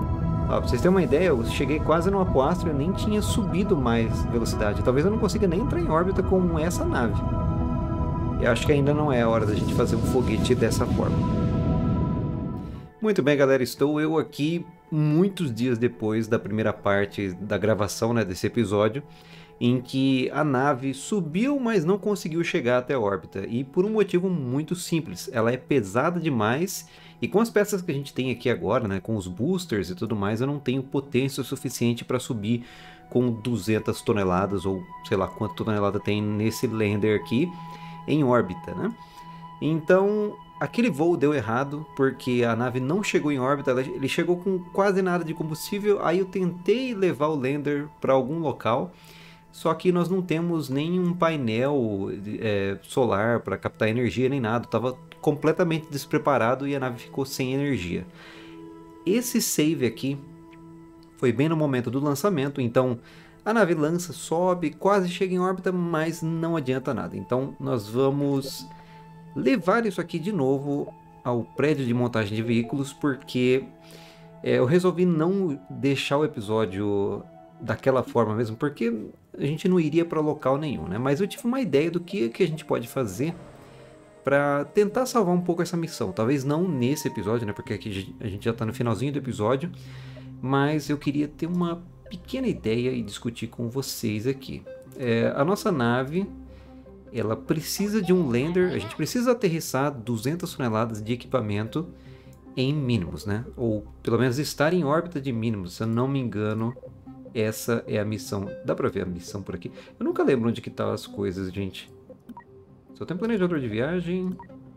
Ó, pra vocês terem uma ideia, eu cheguei quase no Apoastro e eu nem tinha subido mais velocidade. Talvez eu não consiga nem entrar em órbita com essa nave. Eu acho que ainda não é a hora da gente fazer um foguete dessa forma. Muito bem, galera, estou eu aqui muitos dias depois da primeira parte da gravação, né, desse episódio, em que a nave subiu, mas não conseguiu chegar até a órbita. E por um motivo muito simples, ela é pesada demais e com as peças que a gente tem aqui agora, né, com os boosters e tudo mais, eu não tenho potência suficiente para subir com 200 toneladas ou sei lá quanto tonelada tem nesse lander aqui em órbita, né? Então, aquele voo deu errado porque a nave não chegou em órbita, ele chegou com quase nada de combustível. Aí eu tentei levar o lander para algum local, só que nós não temos nenhum painel solar para captar energia nem nada. Estava completamente despreparado e a nave ficou sem energia. Esse save aqui foi bem no momento do lançamento, então a nave lança, sobe, quase chega em órbita, mas não adianta nada. Então nós vamos levar isso aqui de novo ao prédio de montagem de veículos, porque eu resolvi não deixar o episódio daquela forma mesmo, porque a gente não iria para local nenhum, né? Mas eu tive uma ideia do que a gente pode fazer para tentar salvar um pouco essa missão. Talvez não nesse episódio, né? Porque aqui a gente já está no finalzinho do episódio, mas eu queria ter uma pequena ideia e discutir com vocês aqui. A nossa nave, ela precisa de um lander, a gente precisa aterrissar 200 toneladas de equipamento em mínimos, né? Ou pelo menos estar em órbita de mínimos, se eu não me engano, essa é a missão. Dá pra ver a missão por aqui? Eu nunca lembro onde que tá as coisas, gente. Só tem planejador de viagem.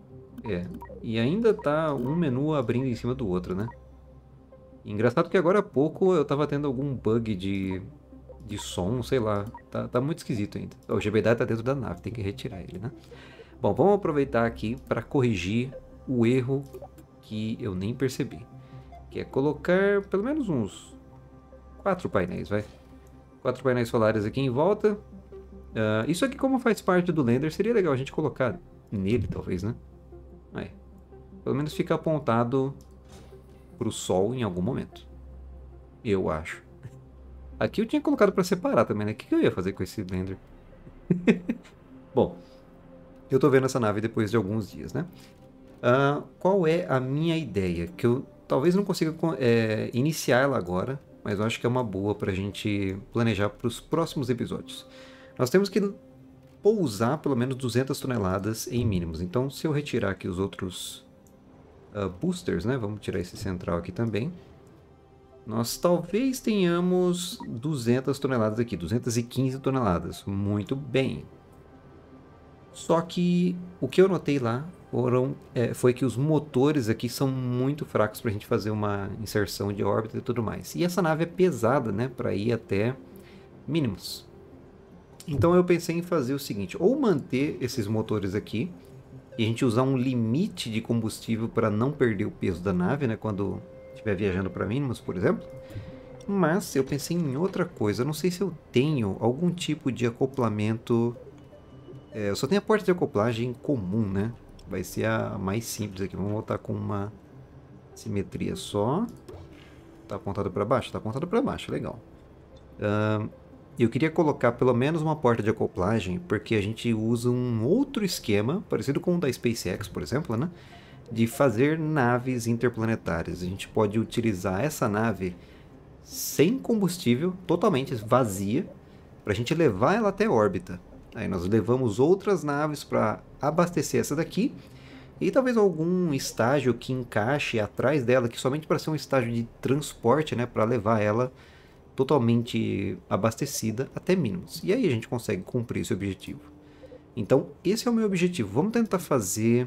E ainda tá um menu abrindo em cima do outro, né? Engraçado que agora há pouco eu tava tendo algum bug de som, sei lá. Tá muito esquisito ainda. O GBD tá dentro da nave, tem que retirar ele, né? Bom, vamos aproveitar aqui para corrigir o erro que eu nem percebi. Que é colocar pelo menos uns 4 painéis, vai. 4 painéis solares aqui em volta. Isso aqui, como faz parte do lander, seria legal a gente colocar nele, talvez, né? Pelo menos fica apontado pro sol em algum momento. Eu acho. Aqui eu tinha colocado para separar também, né? O que eu ia fazer com esse lander? Bom, eu tô vendo essa nave depois de alguns dias, né? Qual é a minha ideia? Que eu talvez não consiga iniciar ela agora, mas eu acho que é uma boa pra gente planejar para os próximos episódios. Nós temos que pousar pelo menos 200 toneladas em mínimos. Então, se eu retirar aqui os outros boosters, né? Vamos tirar esse central aqui também. Nós talvez tenhamos 200 toneladas aqui, 215 toneladas. Muito bem. Só que o que eu notei lá foi que os motores aqui são muito fracos para a gente fazer uma inserção de órbita e tudo mais. E essa nave é pesada, né? Para ir até mínimos. Então eu pensei em fazer o seguinte, ou manter esses motores aqui e a gente usar um limite de combustível para não perder o peso da nave, né, quando estiver viajando para mínimos, por exemplo. Mas eu pensei em outra coisa, eu não sei se eu tenho algum tipo de acoplamento. Eu só tenho a porta de acoplagem comum, né? Vai ser a mais simples aqui, vamos voltar com uma simetria só. Tá apontado para baixo? Tá apontado para baixo, legal. Eu queria colocar pelo menos uma porta de acoplagem, porque a gente usa um outro esquema, parecido com o da SpaceX, por exemplo, né? De fazer naves interplanetárias. A gente pode utilizar essa nave sem combustível, totalmente vazia, para a gente levar ela até a órbita. Aí nós levamos outras naves para abastecer essa daqui, e talvez algum estágio que encaixe atrás dela, que somente para ser um estágio de transporte, né? Para levar ela totalmente abastecida até mínimos. E aí a gente consegue cumprir esse objetivo. Então, esse é o meu objetivo. Vamos tentar fazer...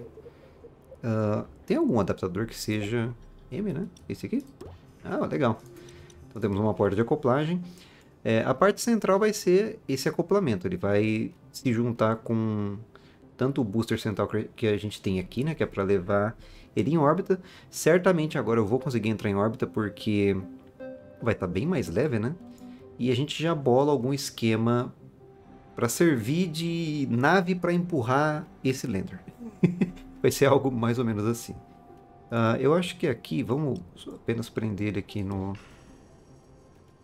tem algum adaptador que seja M, né? Esse aqui? Legal. Então temos uma porta de acoplagem. A parte central vai ser esse acoplamento. Ele vai se juntar com tanto o booster central que a gente tem aqui, né? Que é para levar ele em órbita. Certamente agora eu vou conseguir entrar em órbita porque... vai estar bem mais leve, né? E a gente já bola algum esquema para servir de nave para empurrar esse lander. Vai ser algo mais ou menos assim. Eu acho que aqui, vamos apenas prender ele aqui no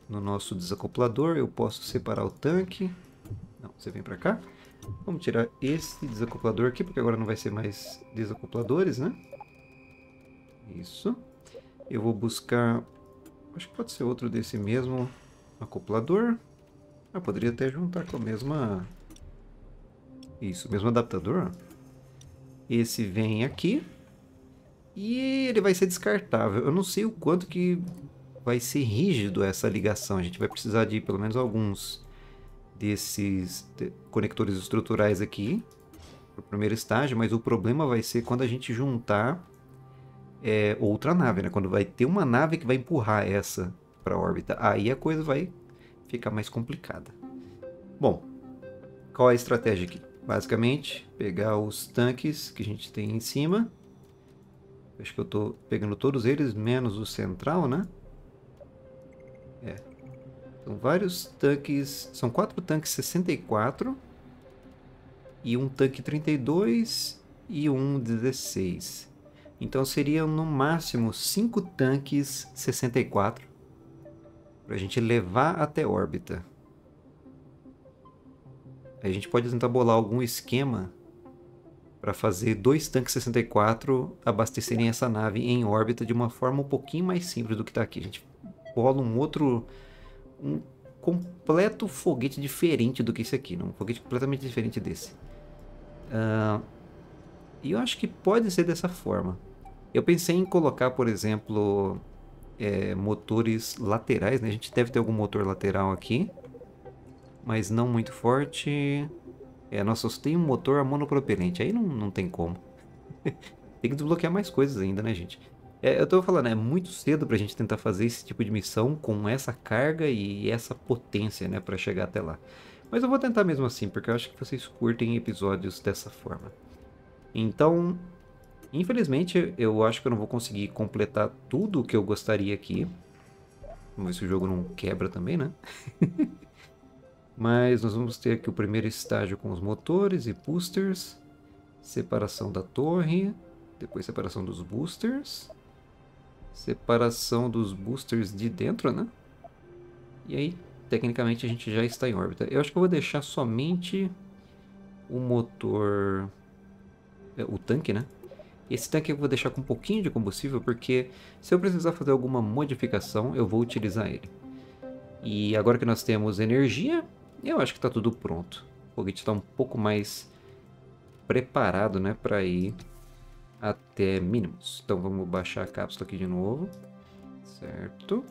no nosso desacoplador. Eu posso separar o tanque. Não, você vem para cá. Vamos tirar esse desacoplador aqui, porque agora não vai ser mais desacopladores, né? Isso. Eu vou buscar... Acho que pode ser outro desse mesmo acoplador. Eu poderia até juntar com a mesma... Isso, o mesmo adaptador. Esse vem aqui. E ele vai ser descartável. Eu não sei o quanto que vai ser rígido essa ligação. A gente vai precisar de pelo menos alguns desses conectores estruturais aqui para o primeiro estágio, mas o problema vai ser quando a gente juntar outra nave, né? Quando vai ter uma nave que vai empurrar essa para a órbita, aí a coisa vai ficar mais complicada. Bom, qual é a estratégia aqui? Basicamente, pegar os tanques que a gente tem em cima. Acho que eu estou pegando todos eles, menos o central, né? São vários tanques, são 4 tanques 64 e um tanque 32 e um 16. Então seriam no máximo 5 tanques 64 para a gente levar até órbita. Aí a gente pode tentar bolar algum esquema para fazer 2 tanques 64 abastecerem essa nave em órbita de uma forma um pouquinho mais simples do que está aqui. A gente bola um completo foguete diferente do que esse aqui, um foguete completamente diferente desse. E eu acho que pode ser dessa forma. Eu pensei em colocar, por exemplo, motores laterais, né? A gente deve ter algum motor lateral aqui, mas não muito forte. Nossa, só tem um motor a monopropelente, aí não tem como. Tem que desbloquear mais coisas ainda, né, gente? Eu tô falando, é muito cedo pra gente tentar fazer esse tipo de missão com essa carga e essa potência, né, pra chegar até lá. Mas eu vou tentar mesmo assim, porque eu acho que vocês curtem episódios dessa forma. Então, infelizmente, eu acho que eu não vou conseguir completar tudo o que eu gostaria aqui. Vamos ver se o jogo não quebra também, né? Mas nós vamos ter aqui o primeiro estágio com os motores e boosters. Separação da torre. Depois separação dos boosters. Separação dos boosters de dentro, né? E aí, tecnicamente, a gente já está em órbita. Eu acho que eu vou deixar somente o motor... o tanque, né? Esse tanque eu vou deixar com um pouquinho de combustível, porque se eu precisar fazer alguma modificação, eu vou utilizar ele. E agora que nós temos energia, eu acho que está tudo pronto. O foguete está um pouco mais preparado, né, para ir até mínimos. Então vamos baixar a cápsula aqui de novo. Certo.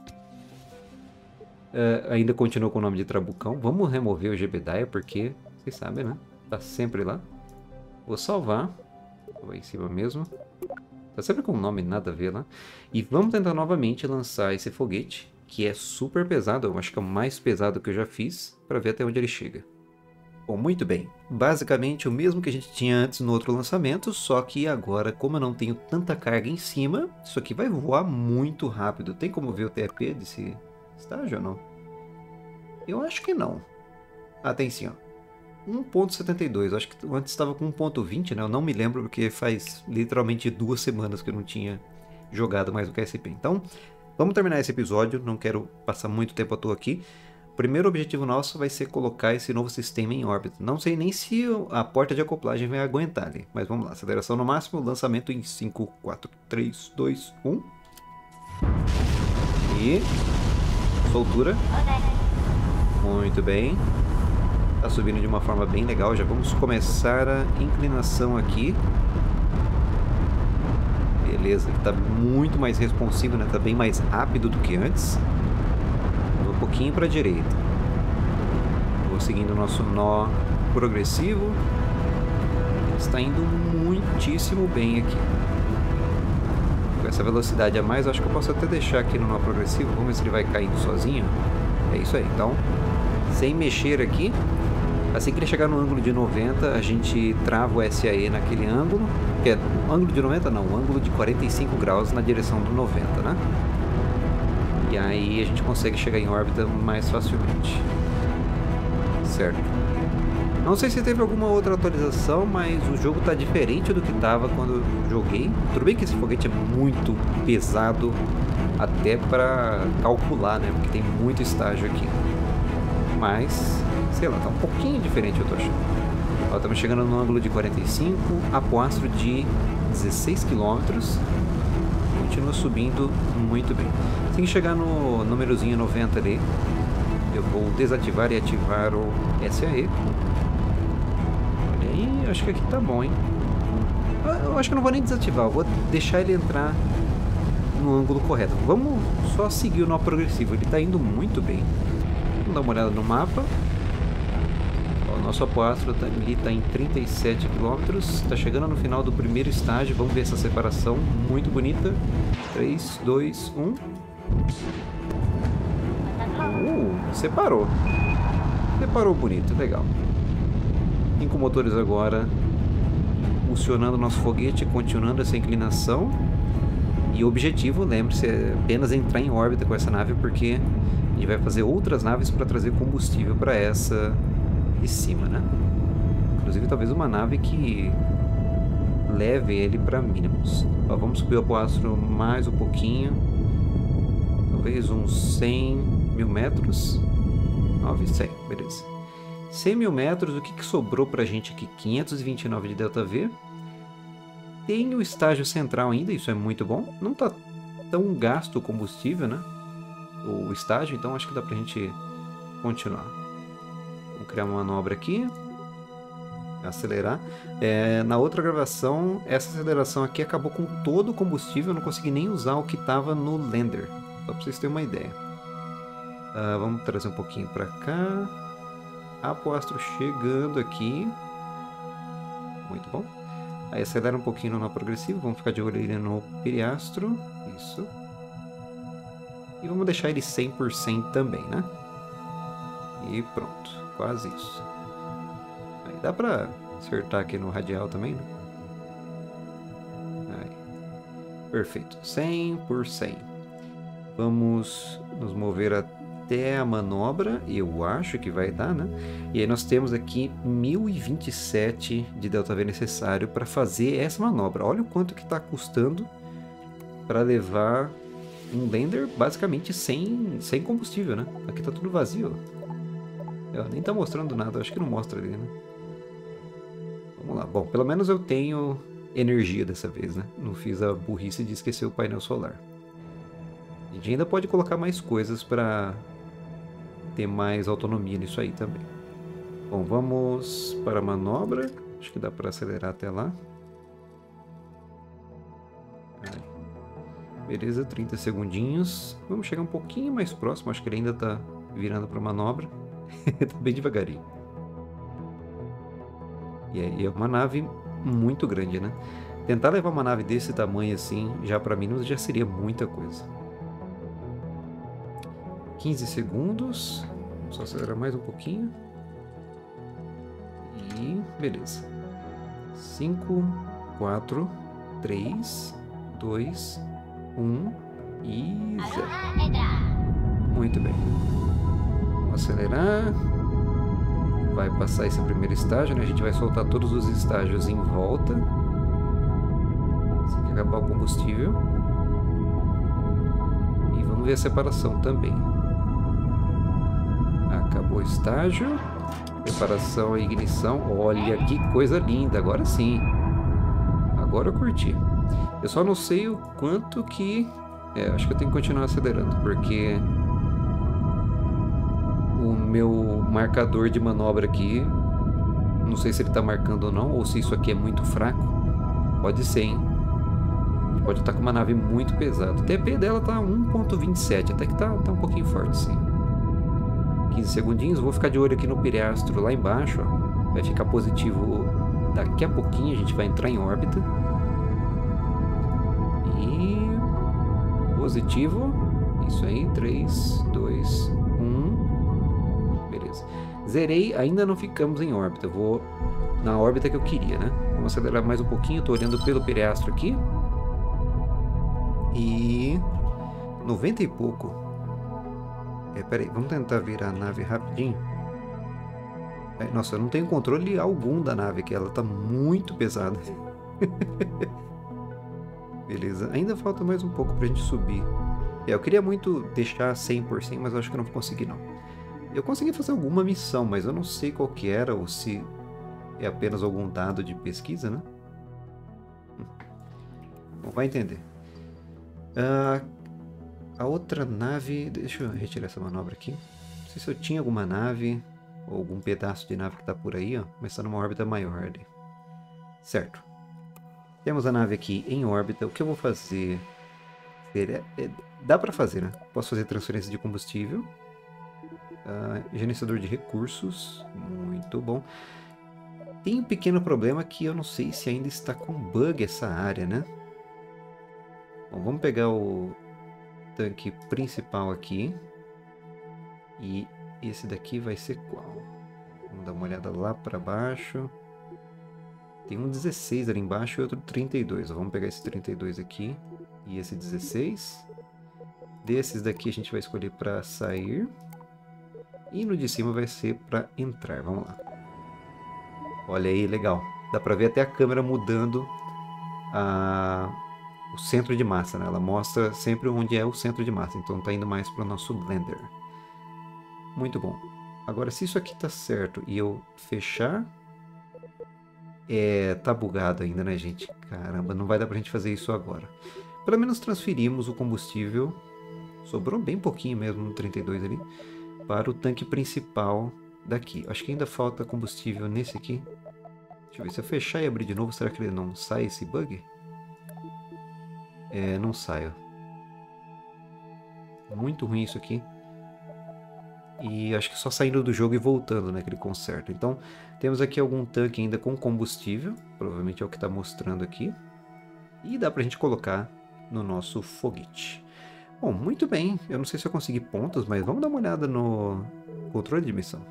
Ainda continua com o nome de Trabucão. Vamos remover o Jebediah, porque vocês sabem, né? Tá sempre lá. Vou salvar. Vou em cima mesmo. Tá sempre com um nome nada a ver lá. E vamos tentar novamente lançar esse foguete, que é super pesado. Eu acho que é o mais pesado que eu já fiz, para ver até onde ele chega. Bom, muito bem. Basicamente o mesmo que a gente tinha antes no outro lançamento, só que agora, como eu não tenho tanta carga em cima, isso aqui vai voar muito rápido. Tem como ver o TEP desse estágio ou não? Eu acho que não. Ah, tem sim, ó. 1.72. Acho que antes estava com 1.20, né? Eu não me lembro, porque faz literalmente 2 semanas que eu não tinha jogado mais o QSP. Então, vamos terminar esse episódio. Não quero passar muito tempo à toa aqui. O primeiro objetivo nosso vai ser colocar esse novo sistema em órbita. Não sei nem se a porta de acoplagem vai aguentar ali. Mas vamos lá. Aceleração no máximo. Lançamento em 5, 4, 3, 2, 1. E... soltura. Muito bem. Tá subindo de uma forma bem legal. Já vamos começar a inclinação aqui. Beleza. Tá muito mais responsivo, né? Tá bem mais rápido do que antes. Um pouquinho para a direita. Vou seguindo o nosso nó progressivo. Está indo muitíssimo bem aqui. Com essa velocidade a mais, acho que eu posso até deixar aqui no nó progressivo. Vamos ver se ele vai caindo sozinho. É isso aí. Então, sem mexer aqui. Assim que ele chegar no ângulo de 90, a gente trava o SAE naquele ângulo. Que é o ângulo de 90 não, o ângulo de 45 graus na direção do 90, né? E aí a gente consegue chegar em órbita mais facilmente. Certo. Não sei se teve alguma outra atualização, mas o jogo está diferente do que estava quando eu joguei. Tudo bem que esse foguete é muito pesado até para calcular, né? Porque tem muito estágio aqui. Mas, sei lá, tá um pouquinho diferente, eu tô achando. Ó, estamos chegando no ângulo de 45, apoastro de 16 km. Continua subindo muito bem. Assim que chegar no númerozinho 90 ali, eu vou desativar e ativar o SAE. Olha aí, acho que aqui tá bom, hein? Eu acho que eu não vou nem desativar, eu vou deixar ele entrar no ângulo correto. Vamos só seguir o nó progressivo, ele tá indo muito bem. Vamos dar uma olhada no mapa. Ó, o nosso apoastro ali tá em 37 km, está chegando no final do primeiro estágio. Vamos ver essa separação muito bonita. 3, 2, 1. Separou. Separou bonito, legal. 5 motores agora funcionando o nosso foguete, continuando essa inclinação. E o objetivo, lembre-se, é apenas entrar em órbita com essa nave, porque a gente vai fazer outras naves para trazer combustível para essa de cima, né? Inclusive talvez uma nave que leve ele para mínimos. Ó, vamos subir o apoastro mais um pouquinho, talvez uns 100 mil metros. 100, beleza. 100 mil metros, o que sobrou pra gente aqui? 529 de ΔV. Tem o estágio central ainda, isso é muito bom. Não tá tão gasto o combustível, né? O estágio, então acho que dá pra gente continuar. Vamos criar uma manobra aqui. Acelerar. Na outra gravação, essa aceleração aqui acabou com todo o combustível. Eu não consegui nem usar o que estava no lander. Só pra vocês terem uma ideia. Vamos trazer um pouquinho pra cá. Apoastro chegando aqui. Muito bom. Aí acelera um pouquinho no nó progressivo. Vamos ficar de olho aí no periastro. Isso. E vamos deixar ele 100% também, né? E pronto. Quase isso. Aí dá pra acertar aqui no radial também, né? Aí. Perfeito. 100%. Vamos nos mover até a manobra. Eu acho que vai dar, né? E aí nós temos aqui 1027 de ΔV necessário para fazer essa manobra. Olha o quanto que está custando para levar um lander basicamente sem combustível, né? Aqui tá tudo vazio. Nem tá mostrando nada, acho que não mostra ali, né? Vamos lá. Bom, pelo menos eu tenho energia dessa vez, né? Não fiz a burrice de esquecer o painel solar. A gente ainda pode colocar mais coisas para ter mais autonomia nisso aí também. Bom, vamos para a manobra. Acho que dá para acelerar até lá. Aí. Beleza, 30 segundinhos. Vamos chegar um pouquinho mais próximo. Acho que ele ainda está virando para a manobra. Tá bem devagarinho. E aí é uma nave muito grande, né? Tentar levar uma nave desse tamanho assim, já para mim, já seria muita coisa. 15 segundos. Só acelerar mais um pouquinho. E beleza. 5, 4, 3, 2, 1 e 0. Muito bem. Vamos acelerar. Vai passar esse primeiro estágio, né? A gente vai soltar todos os estágios em volta. Assim que acabar o combustível. E vamos ver a separação também. Acabou o estágio. Preparação e ignição. Olha que coisa linda. Agora sim. Agora eu curti. Eu só não sei o quanto que... acho que eu tenho que continuar acelerando. Porque o meu marcador de manobra aqui, não sei se ele está marcando ou não, ou se isso aqui é muito fraco. Pode ser, hein? Pode estar com uma nave muito pesada. O TP dela tá 1.27, até que tá um pouquinho forte, sim. 15 segundinhos, vou ficar de olho aqui no periastro lá embaixo, ó. Vai ficar positivo daqui a pouquinho, a gente vai entrar em órbita. E... positivo. Isso aí, 3, 2, 1... Beleza. Zerei, ainda não ficamos em órbita. Eu vou na órbita que eu queria, né? Vamos acelerar mais um pouquinho. Estou olhando pelo periastro aqui. E... 90 e pouco. Peraí, vamos tentar virar a nave rapidinho. Nossa, eu não tenho controle algum da nave aqui. Ela tá muito pesada. Beleza. Ainda falta mais um pouco pra gente subir Eu queria muito deixar 100%, mas eu acho que eu não vou conseguir não. Eu consegui fazer alguma missão, mas eu não sei qual que era, ou se é apenas algum dado de pesquisa, né? Bom, vai entender. A outra nave... Deixa eu retirar essa manobra aqui. Não sei se eu tinha alguma nave, ou algum pedaço de nave que está por aí, ó, mas está numa órbita maior ali. Certo. Temos a nave aqui em órbita. O que eu vou fazer... dá para fazer, né? Posso fazer transferência de combustível. Gerenciador de recursos. Muito bom. Tem um pequeno problema que eu não sei se ainda está com bug essa área, né? Bom, vamos pegar o tanque principal aqui. E esse daqui vai ser qual? Vamos dar uma olhada lá para baixo. Tem um 16 ali embaixo e outro 32. Vamos pegar esse 32 aqui e esse 16. Desses daqui a gente vai escolher para sair. E no de cima vai ser para entrar. Vamos lá. Olha aí, legal. Dá para ver até a câmera mudando o centro de massa, né? Ela mostra sempre onde é o centro de massa. Então está indo mais para o nosso Blender. Muito bom. Agora, se isso aqui tá certo e eu fechar... tá bugado ainda, né, gente? Caramba, não vai dar pra gente fazer isso agora. Pelo menos transferimos o combustível. Sobrou bem pouquinho mesmo no 32 ali. Para o tanque principal daqui. Acho que ainda falta combustível nesse aqui. Deixa eu ver, se eu fechar e abrir de novo, será que ele não sai esse bug? Não sai, ó. Muito ruim isso aqui. E acho que só saindo do jogo e voltando, né, que ele conserta. Então, temos aqui algum tanque ainda com combustível. Provavelmente é o que está mostrando aqui. E dá pra gente colocar no nosso foguete. Bom, muito bem. Eu não sei se eu consegui pontos, mas vamos dar uma olhada no controle de missão.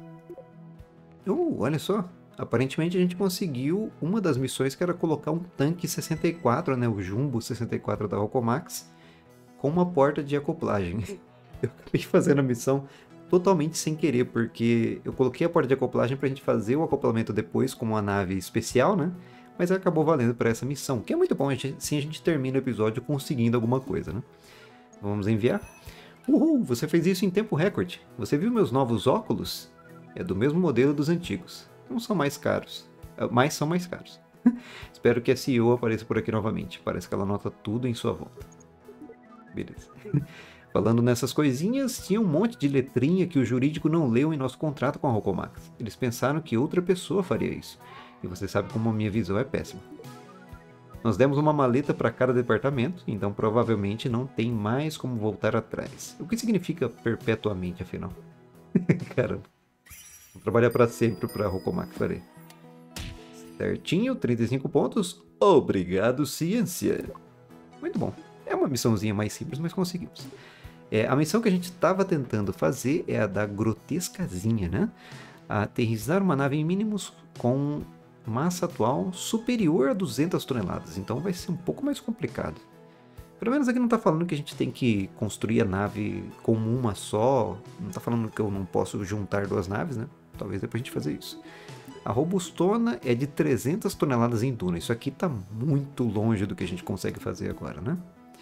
Olha só. Aparentemente a gente conseguiu uma das missões, que era colocar um tanque 64, né, o Jumbo 64 da Rokomax, com uma porta de acoplagem. Eu acabei fazendo a missão totalmente sem querer, porque eu coloquei a porta de acoplagem pra gente fazer o acoplamento depois com uma nave especial, né? Mas acabou valendo para essa missão, que é muito bom, assim a gente termina o episódio conseguindo alguma coisa, né? Vamos enviar. Uhul, você fez isso em tempo recorde. Você viu meus novos óculos? É do mesmo modelo dos antigos. Não são mais caros, mas são mais caros. Espero que a CEO apareça por aqui novamente. Parece que ela anota tudo em sua volta. Beleza. Falando nessas coisinhas, tinha um monte de letrinha que o jurídico não leu em nosso contrato com a Rokomax. Eles pensaram que outra pessoa faria isso. E você sabe como a minha visão é péssima. Nós demos uma maleta para cada departamento, então provavelmente não tem mais como voltar atrás. O que significa perpetuamente, afinal? Caramba. Vou trabalhar para sempre para a Rokomax, peraí. Certinho, 35 pontos. Obrigado, ciência. Muito bom. É uma missãozinha mais simples, mas conseguimos. A missão que a gente estava tentando fazer é a da grotescazinha, né? Aterrissar uma nave em mínimos com massa atual superior a 200 toneladas. Então vai ser um pouco mais complicado. Pelo menos aqui não está falando que a gente tem que construir a nave com uma só. Não está falando que eu não posso juntar duas naves, né? Talvez depois a gente fazer isso. A robustona é de 300 toneladas em Duna. Isso aqui está muito longe do que a gente consegue fazer agora, né?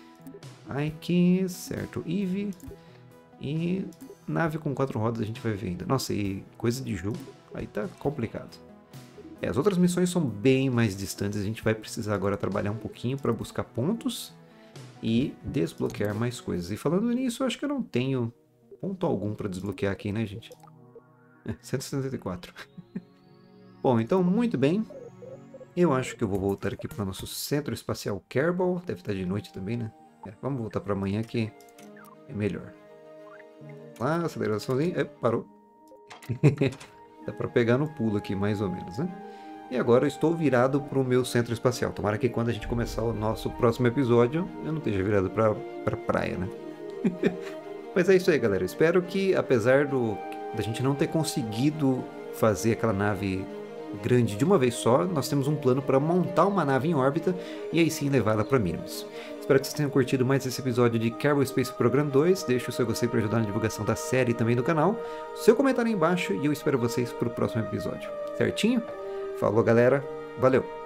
Aqui, certo, Eve. E nave com 4 rodas a gente vai ver ainda. Nossa, e coisa de jogo, aí tá complicado. As outras missões são bem mais distantes. A gente vai precisar agora trabalhar um pouquinho para buscar pontos e desbloquear mais coisas. E falando nisso, eu acho que eu não tenho ponto algum para desbloquear aqui, né, gente? 174. Bom, então, muito bem. Eu acho que eu vou voltar aqui para o nosso Centro Espacial Kerbal. Deve estar de noite também, né? Vamos voltar para amanhã que é melhor. Lá, aceleraçãozinha. Parou. Dá para pegar no pulo aqui, mais ou menos, né? E agora eu estou virado para o meu centro espacial. Tomara que quando a gente começar o nosso próximo episódio, eu não esteja virado para praia, né? Mas é isso aí, galera. Espero que, apesar da gente não ter conseguido fazer aquela nave grande de uma vez só, nós temos um plano para montar uma nave em órbita e aí sim levá-la para Minimus. Espero que vocês tenham curtido mais esse episódio de Kerbal Space Program 2. Deixe o seu gostei para ajudar na divulgação da série e também do canal. Seu comentário aí embaixo e eu espero vocês para o próximo episódio. Certinho? Falou, galera. Valeu!